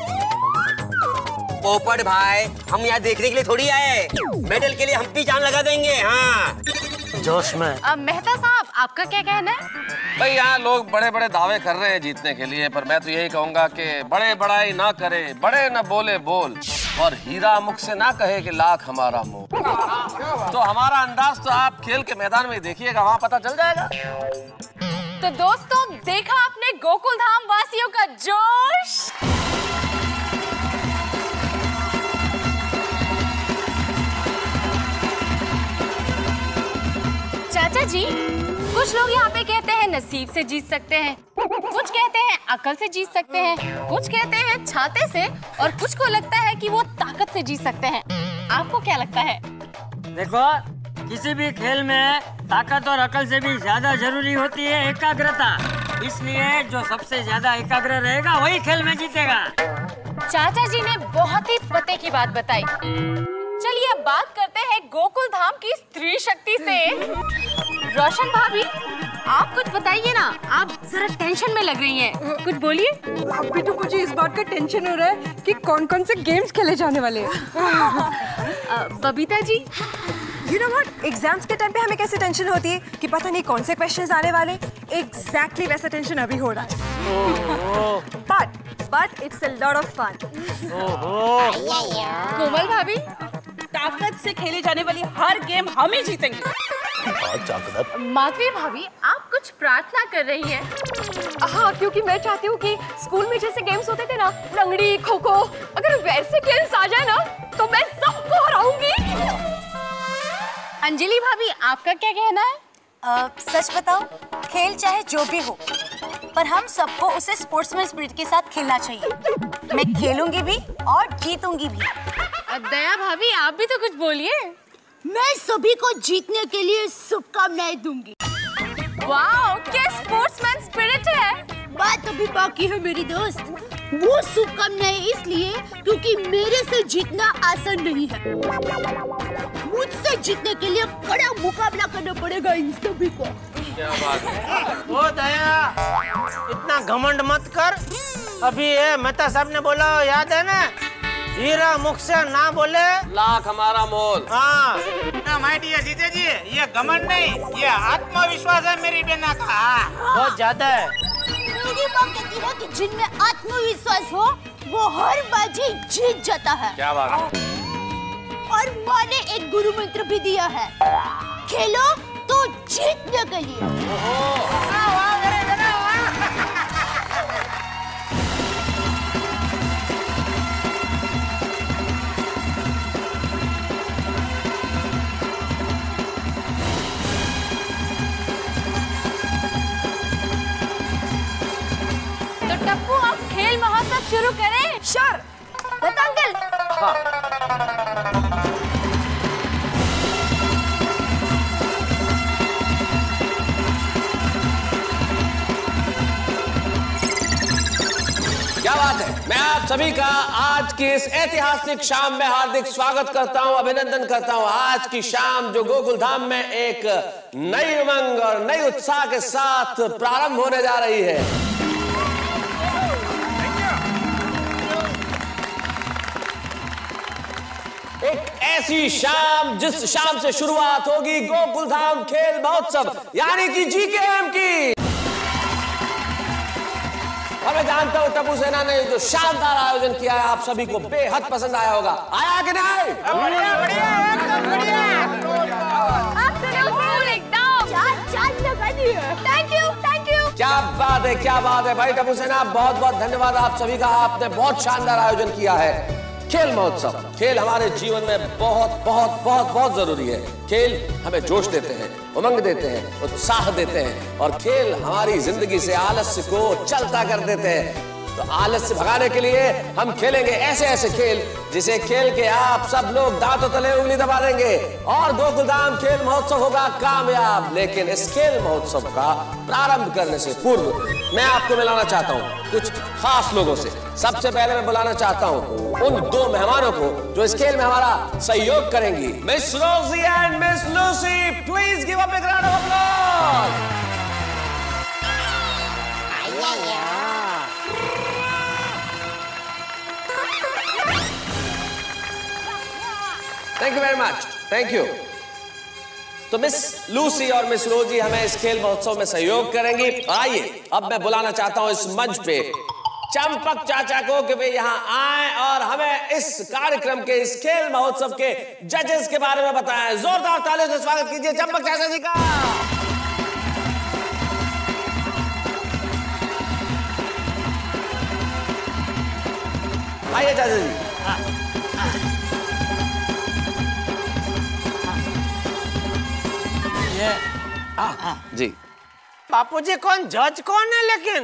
S19: पोपट भाई, हम यहाँ देखने के लिए थोड़ी आए, मेडल के लिए हम भी जान लगा देंगे। हाँ
S6: जोश में।
S5: मेहता साहब, आपका क्या कहना है?
S9: भाई यहाँ लोग बड़े बड़े दावे कर रहे हैं जीतने के लिए, पर मैं तो यही कहूंगा कि बड़े बड़ाई ना करे, बड़े न बोले बोल, और हीरा मुख से ना कहे कि लाख हमारा मोल। तो हमारा अंदाज तो आप खेल के मैदान में देखिएगा, वहाँ पता चल जाएगा।
S5: तो दोस्तों, देखा आपने गोकुल धाम वासियों का जोश। चाचा जी, कुछ लोग यहाँ पे कहते हैं नसीब से जीत सकते हैं, कुछ कहते हैं अकल से जीत सकते हैं, कुछ कहते हैं छाते से, और कुछ को लगता है कि वो ताकत से जीत सकते हैं। आपको क्या लगता है?
S14: देखो, किसी भी खेल में ताकत और अकल से भी ज्यादा जरूरी होती है एकाग्रता। इसलिए जो सबसे ज्यादा एकाग्र रहेगा वही खेल में जीतेगा।
S5: चाचा जी ने बहुत ही पते की बात बताई। चलिए अब बात करते हैं गोकुल धाम की स्त्री शक्ति से। रोशन भाभी, आप कुछ बताइए ना, आप जरा टेंशन में लग रही हैं, कुछ बोलिए।
S12: अभी तो मुझे इस बात का टेंशन हो रहा है कि कौन कौन से गेम्स खेले जाने वाले हैं।
S5: Babita ji,
S12: You know what? Exams के टाइम पे हमें कैसे टेंशन होती है कि पता नहीं कौन से क्वेश्चंस आने वाले, एग्जैक्टली वैसा टेंशन अभी हो रहा है। But it's a lot of fun.
S17: कोमल भाभी, ताकत से खेली जाने वाली हर गेम हम ही जीतेंगे।
S5: माधवी भाभी, आप कुछ प्रार्थना कर रही हैं।
S11: हाँ, क्योंकि मैं चाहती हूँ कि स्कूल में जैसे गेम्स होते थे ना, लंगड़ी, खो खो, अगर वैसे गेम्स आ जाए ना तो मैं सबको हराऊंगी।
S5: अंजलि भाभी, आपका क्या कहना है?
S13: सच बताओ, खेल चाहे जो भी हो, पर हम सबको उसे स्पोर्ट्समैन स्पिरिट के साथ खेलना चाहिए। मैं खेलूंगी भी और जीतूंगी भी।
S5: दया भाभी, आप भी तो कुछ बोलिए।
S1: मैं सभी को जीतने के लिए शुभकामनाएं दूंगी।
S5: वाह, क्या स्पोर्ट्समैन स्पिरिट है।
S1: बात अभी बाकी है मेरी दोस्त। वो शुभकामनाएं इसलिए क्योंकि मेरे से जीतना आसान नहीं है। मुझसे जीतने के लिए कड़ा मुकाबला करना पड़ेगा इन सभी को।
S6: क्या बात है? ओ दया, इतना घमंड मत कर। अभी ये मेहता साहब ने बोला, याद है ना, हीरा मुख से ना बोले
S9: लाख हमारा मोल।
S6: हाँ
S3: ना माय डियर जीते जी, ये घमंड नहीं, ये आत्मविश्वास है मेरी बेना का।
S6: बहुत ज्यादा है।
S1: मेरी माँ कहती है कि जिनमें आत्मविश्वास हो वो हर बाजी जीत जाता है।
S9: क्या बात है?
S1: और माँ ने एक गुरु मंत्र भी दिया है, खेलो तो जीतने के लिए।
S5: तो टप्पू, आप खेल महोत्सव शुरू करें।
S11: श्योर, बता अंकल।
S9: क्या बात है? मैं आप सभी का आज की इस ऐतिहासिक शाम में हार्दिक स्वागत करता हूं, अभिनंदन करता हूं। आज की शाम जो गोकुल धाम में एक नई उमंग और नई उत्साह के साथ प्रारंभ होने जा रही है। एक ऐसी शाम जिस शाम से शुरुआत होगी गोकुल धाम खेल महोत्सव यानी कि जीकेएम की। मैं जानता हूं टप्पू सेना ने जो शानदार आयोजन किया है आप सभी को बेहद पसंद आया होगा। आया कि नहीं?
S5: बढ़िया, एकदम बढ़िया। आप एकदम थैंक यू।
S9: क्या बात बात है भाई टप्पू सेना, बहुत बहुत धन्यवाद आप सभी का। आपने बहुत शानदार आयोजन किया है। खेल महोत्सव, खेल हमारे जीवन में बहुत बहुत बहुत बहुत जरूरी है। खेल हमें जोश देते हैं, उमंग देते हैं, उत्साह देते हैं और खेल हमारी जिंदगी से आलस्य को चलता कर देते हैं। तो आलस्य भगाने के लिए हम खेलेंगे ऐसे ऐसे खेल जिसे खेल के आप सब लोग दांतों तले उंगली दबा देंगे और गोकुलधाम खेल महोत्सव होगा कामयाब। लेकिन इस खेल महोत्सव का प्रारंभ करने से पूर्व मैं आपको मिलाना चाहता हूँ कुछ खास लोगों से। सबसे पहले मैं बुलाना चाहता हूँ उन दो मेहमानों को जो इस खेल में हमारा सहयोग करेंगी, miss Rosie and miss Lucy. Please give a big round of applause. Thank you very much, thank you. तो मिस लूसी और मिस रोजी हमें इस खेल महोत्सव में सहयोग करेंगी। और आइए अब मैं बुलाना चाहता हूं इस मंच पे चंपक चाचा को कि वे यहाँ आए और हमें इस कार्यक्रम के, इस खेल महोत्सव के जजेस के बारे में बताएं। जोरदार तालियों से स्वागत कीजिए चंपक चाचा जी का। आइए चाचा जी। जी
S6: बापूजी कौन जज कौन है लेकिन?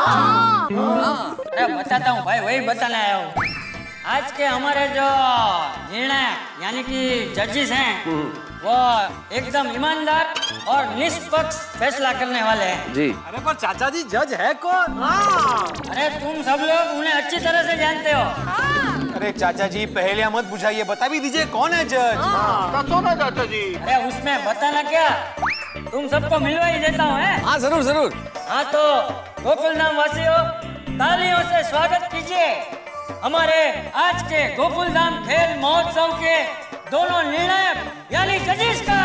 S14: अरे बताता हूँ भाई, वही बताने आया हूँ। आज के हमारे जो निर्णायक यानी कि जजेस हैं वो एकदम ईमानदार और निष्पक्ष फैसला करने वाले हैं।
S9: जी।
S10: अरे पर चाचा जी जज है कौन?
S14: अरे तुम सब लोग उन्हें अच्छी तरह से जानते हो।
S10: अरे चाचा जी पहेलियां मत बुझाइए, बता भी दीजिए कौन है जज?
S6: तो ना चाचा जी।
S14: अरे उसमें बताना क्या, तुम सबको मिलवा ही देता हूँ।
S9: हाँ जरूर जरूर।
S14: हाँ तो गोकुलधाम वासियों, तालियों से स्वागत कीजिए हमारे आज के गोकुलधाम खेल महोत्सव के दोनों निर्णायक यानी जजेस का।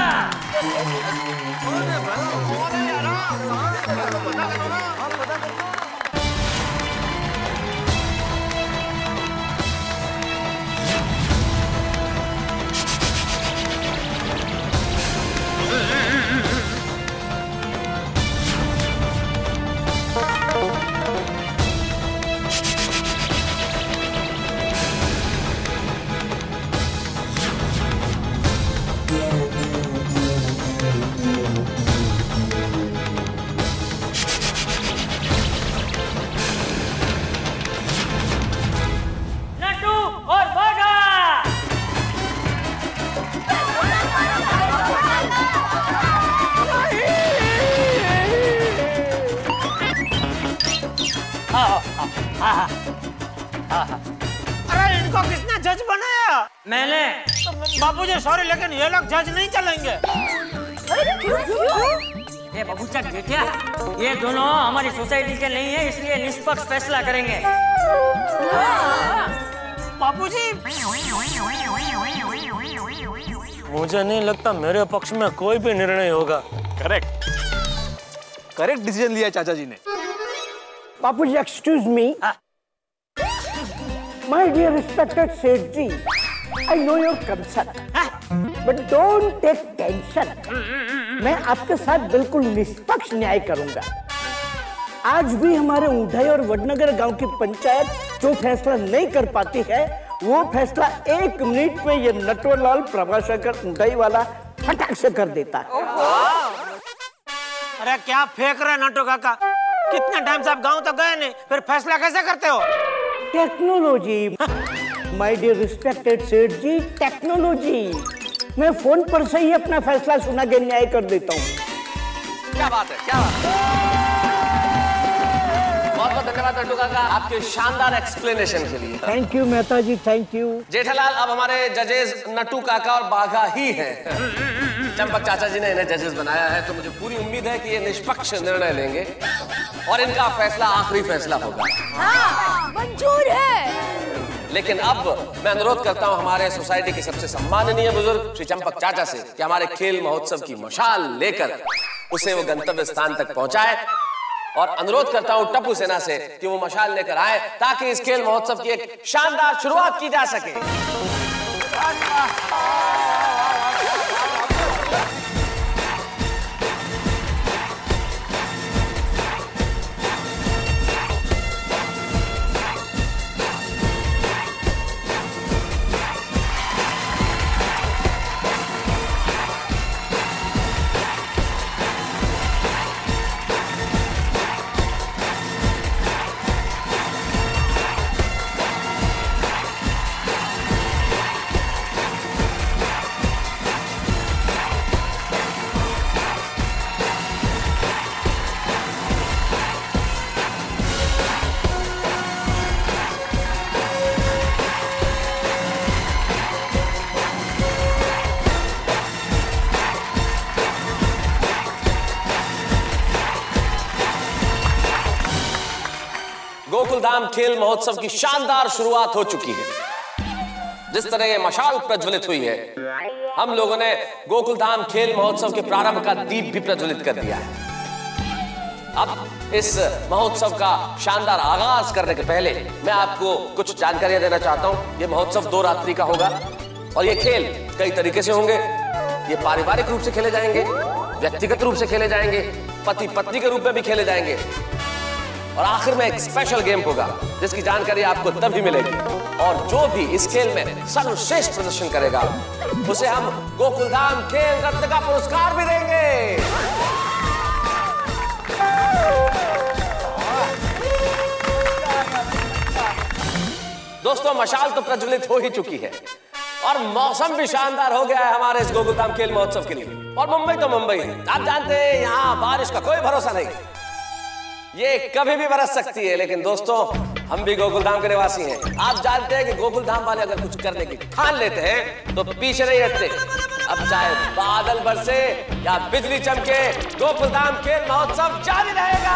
S6: अरे इनको किसने जज बनाया?
S14: मैंने।
S6: तो बापूजी सॉरी लेकिन ये लोग जज नहीं चलेंगे।
S14: ये बबूचा क्या, ये दोनों हमारी सोसाइटी के नहीं है, इसलिए निष्पक्ष फैसला करेंगे।
S6: बापूजी मुझे नहीं लगता मेरे पक्ष में कोई भी निर्णय होगा।
S10: करेक्ट करेक्ट डिसीजन लिया चाचा जी ने।
S7: Bapuji excuse me, my dear respected Sethji, I know your concern, but don't take tension. मैं आपके साथ बिल्कुल निष्पक्ष न्याय करूंगा। आज भी हमारे ऊंढाई और वडनगर गांव की पंचायत जो फैसला नहीं कर पाती है, वो फैसला 1 मिनट में ये नटवरलाल प्रभाशंकर ऊंढाई वाला फटाक से कर देता है।
S6: अरे क्या फेंक रहे नटो काका, कितने टाइम से आप गांव तो गए नहीं, फिर फैसला कैसे करते हो?
S7: टेक्नोलॉजी, माय डियर रिस्पेक्टेड सेठ जी, टेक्नोलॉजी। मैं फोन पर से ही अपना फैसला सुना के न्याय कर देता हूँ।
S9: क्या बात है, क्या बात है। बहुत बहुत धन्यवाद नट्टू काका आपके शानदार एक्सप्लेनेशन के लिए।
S7: Thank you Mehta ji, thank you.
S9: Jethalal अब हमारे जजेस नट्टू काका और बाघा ही हैं। चंपक चाचा जी ने इन्हें जजेस बनाया है तो मुझे पूरी उम्मीद है कि ये निष्पक्ष निर्णय लेंगे और इनका फैसला आखिरी फैसला होगा।
S5: हाँ, मंजूर है।
S9: लेकिन अब मैं अनुरोध करता हूं हमारे सोसाइटी के सबसे सम्माननीय बुजुर्ग श्री चंपक चाचा से कि हमारे खेल महोत्सव की मशाल लेकर उसे वो गंतव्य स्थान तक पहुंचाए और अनुरोध करता हूं टप्पू सेना से कि वो मशाल लेकर आए ताकि इस खेल महोत्सव की एक शानदार शुरुआत की जा सके। गोकुलधाम खेल महोत्सव की शानदार शुरुआत हो चुकी है। जिस तरह ये मशाल प्रज्वलित हुई है, हम लोगों ने गोकुलधाम खेल महोत्सव के प्रारंभ का दीप भी प्रज्वलित कर दिया है। अब इस महोत्सव का शानदार आगाज करने के पहले मैं आपको कुछ जानकारियां देना चाहता हूं। ये महोत्सव 2 रात्रि का होगा और ये खेल कई तरीके से होंगे। ये पारिवारिक रूप से खेले जाएंगे, व्यक्तिगत रूप से खेले जाएंगे, पति पत्नी के रूप में भी खेले जाएंगे और आखिर में एक स्पेशल गेम होगा जिसकी जानकारी आपको तभी मिलेगी। और जो भी इस खेल में सर्वश्रेष्ठ प्रदर्शन करेगा उसे हम गोकुलधाम खेल रत्न का पुरस्कार भी देंगे। दोस्तों, मशाल तो प्रज्वलित हो ही चुकी है और मौसम भी शानदार हो गया है हमारे इस गोकुलधाम खेल महोत्सव के लिए। और मुंबई तो मुंबई है, आप जानते हैं यहाँ बारिश का कोई भरोसा नहीं, ये कभी भी बरस सकती है। लेकिन दोस्तों, हम भी गोकुलधाम के निवासी हैं। आप जानते हैं कि गोकुलधाम वाले अगर कुछ करने की ठान लेते हैं तो पीछे नहीं हटते। अब चाहे बादल बरसे या बिजली चमके, गोकुलधाम खेल महोत्सव जारी रहेगा।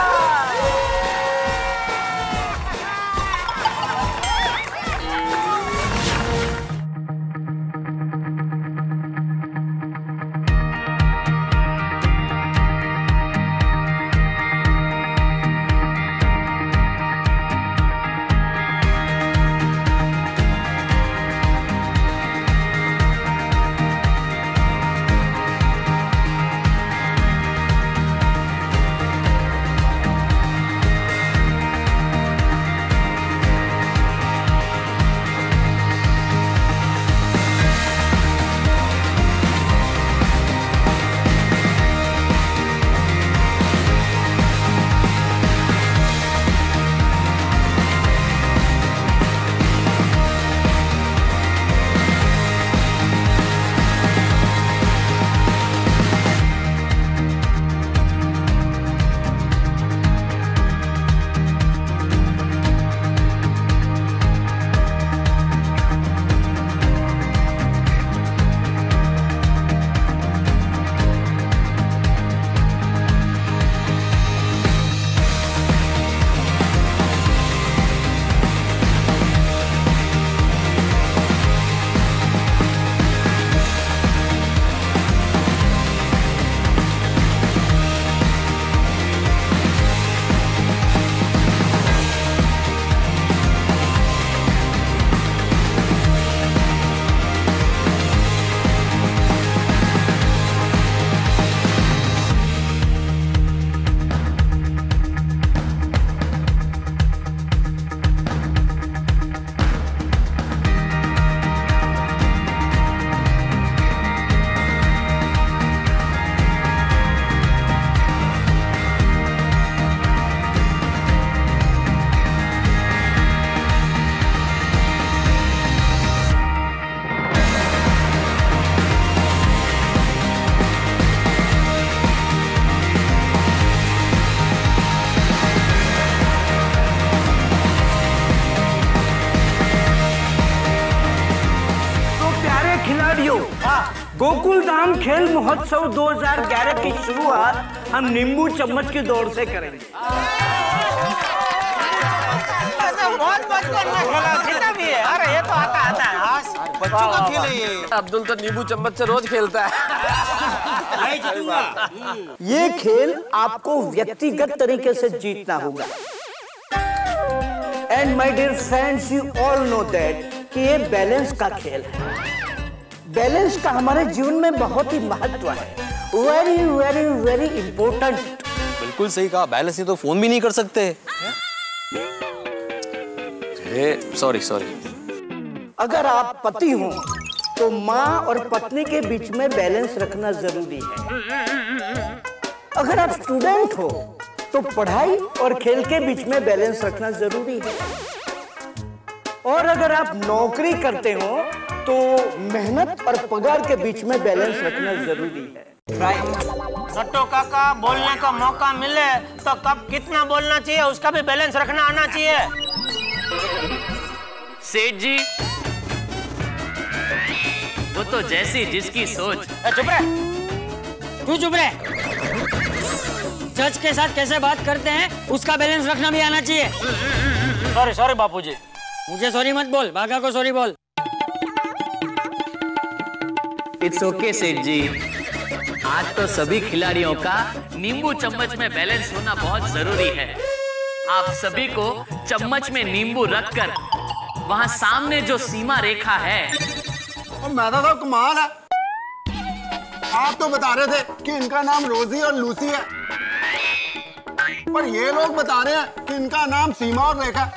S7: गोकुलधाम खेल महोत्सव 2011 की शुरुआत हम नींबू चम्मच की दौड़ से करेंगे।
S3: बहुत बचपन में खेला जितना भी है। अरे ये तो आता है बच्चों का खेल है ये।
S9: अब्दुल तो नींबू चम्मच से रोज खेलता है।
S7: ये खेल आपको व्यक्तिगत तरीके से जीतना होगा। And my dear friends, you all know that कि ये बैलेंस का खेल है। बैलेंस का हमारे जीवन में बहुत ही महत्व है। Very very very important.
S16: बिल्कुल सही कहा, बैलेंस नहीं तो फोन भी नहीं कर सकते। सॉरी।
S7: अगर आप पति हो तो माँ और पत्नी के बीच में बैलेंस रखना जरूरी है। अगर आप स्टूडेंट हो तो पढ़ाई और खेल के बीच में बैलेंस रखना जरूरी है। और अगर आप नौकरी करते हो तो मेहनत और पगार के बीच में बैलेंस रखना जरूरी है।
S6: राइट। नट्टू काका, बोलने का मौका मिले तो कब कितना बोलना चाहिए उसका भी बैलेंस रखना आना चाहिए।
S15: सेठ जी, वो तो जैसी जिसकी सोच।
S6: चुप रहे,
S14: तू चुप रहे। जज के साथ कैसे बात करते हैं उसका बैलेंस रखना भी आना चाहिए।
S6: Sorry sorry Bapuji.
S14: मुझे सॉरी मत बोल, बाघा को सॉरी बोल।
S15: इट्स ओके सेठ जी, आज तो सभी खिलाड़ियों का नींबू चम्मच में बैलेंस होना बहुत जरूरी है। आप सभी को चम्मच में नींबू रखकर वहां सामने जो सीमा रेखा है।
S4: और मैदा तो कमाल है, आप तो बता रहे थे कि इनका नाम रोजी और लूसी है, पर ये लोग बता रहे हैं कि इनका नाम सीमा और रेखा।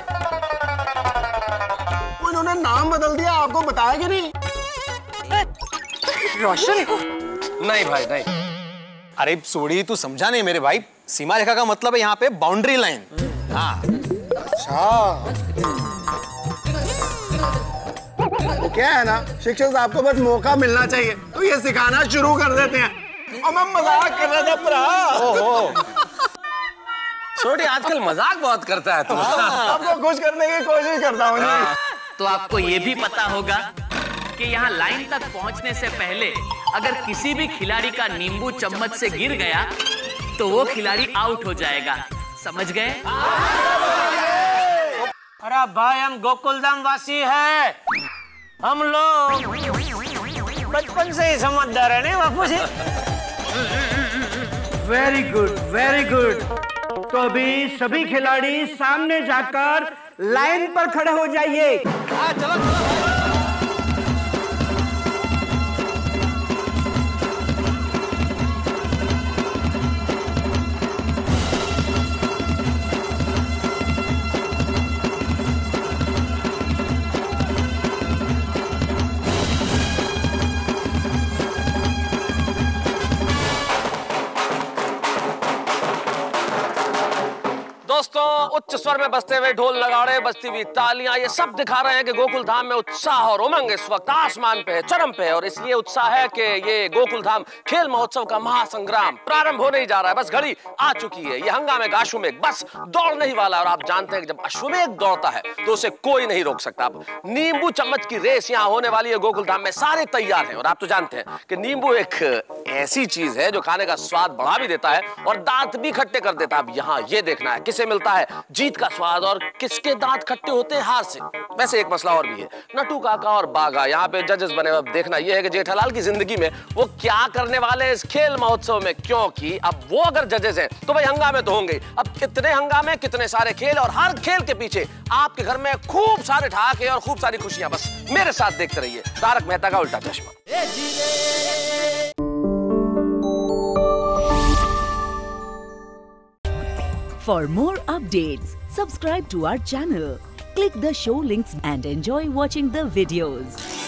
S4: तो इन्होंने नाम बदल दिया, आपको बताया कि नहीं?
S12: रोशन,
S21: नहीं भाई नहीं। अरे सोड़ी, तू समझा नहीं मेरे भाई। सीमा रेखा का मतलब है यहाँ पे बाउंड्री लाइन। हाँ
S4: अच्छा, तो क्या है ना, शिक्षक साहब को बस मौका मिलना चाहिए तो ये सिखाना शुरू कर देते हैं। और मैं मजाक कर रहा था भरा।
S21: ओहो, सोड़ी आजकल मजाक बहुत करता है तू।
S4: आपको खुश करने की कोशिश करता हूँ।
S15: तो आपको ये भी पता होगा कि यहाँ लाइन तक पहुँचने से पहले अगर किसी भी खिलाड़ी का नींबू चम्मच से गिर गया तो वो खिलाड़ी आउट हो जाएगा। समझ गए?
S6: अरे भाई, हम गोकुलधाम वासी है, हम लोग बचपन से ही समझदार है, नहीं Bapuji?
S7: Very good, very good. तो अभी सभी खिलाड़ी सामने जाकर लाइन पर खड़े हो जाइए।
S21: चलो। दोस्तों, उच्च स्वर में बजते हुए ढोल नगाड़े, बजती हुई तालियां, ये सब दिखा रहे हैं कि गोकुल धाम में उत्साह और उमंग इस वक्त आसमान पे है, चरम पे है। और इसलिए उत्साह है कि ये गोकुल धाम खेल महोत्सव का महासंग्राम प्रारंभ होने ही जा रहा है। बस घड़ी आ चुकी है। ये हंगामे का अश्वमेघ बस दौड़ने ही वाला है। और आप जानते हैं कि जब अश्वमेघ दौड़ता है तो उसे कोई नहीं रोक सकता। अब नींबू चम्मच की रेस यहाँ होने वाली है गोकुल धाम में, सारे तैयार हैं। और आप तो जानते हैं कि नींबू एक ऐसी चीज है जो खाने का स्वाद बढ़ा भी देता है और दांत भी खट्टे कर देता है। अब यहाँ ये देखना है किसे मिलता है जीत का स्वाद और किसके दांत खट्टे होते हैं हार से। वैसे एक मसला और भी है, नटू काका और बाघा यहाँ पे जजेस बने। अब देखना यह है कि जेठालाल की जिंदगी में वो क्या करने वाले हैं इस खेल महोत्सव में, क्योंकि अब वो अगर जजेस हैं तो भाई हंगामे तो होंगे। अब कितने हंगामे, कितने सारे खेल, और हर खेल के पीछे आपके घर में खूब सारे ठहाके और खूब सारी खुशियां। बस मेरे साथ देखते रहिए तारक मेहता का उल्टा चश्मा।
S2: For more updates, subscribe to our channel, click the show links and enjoy watching the videos.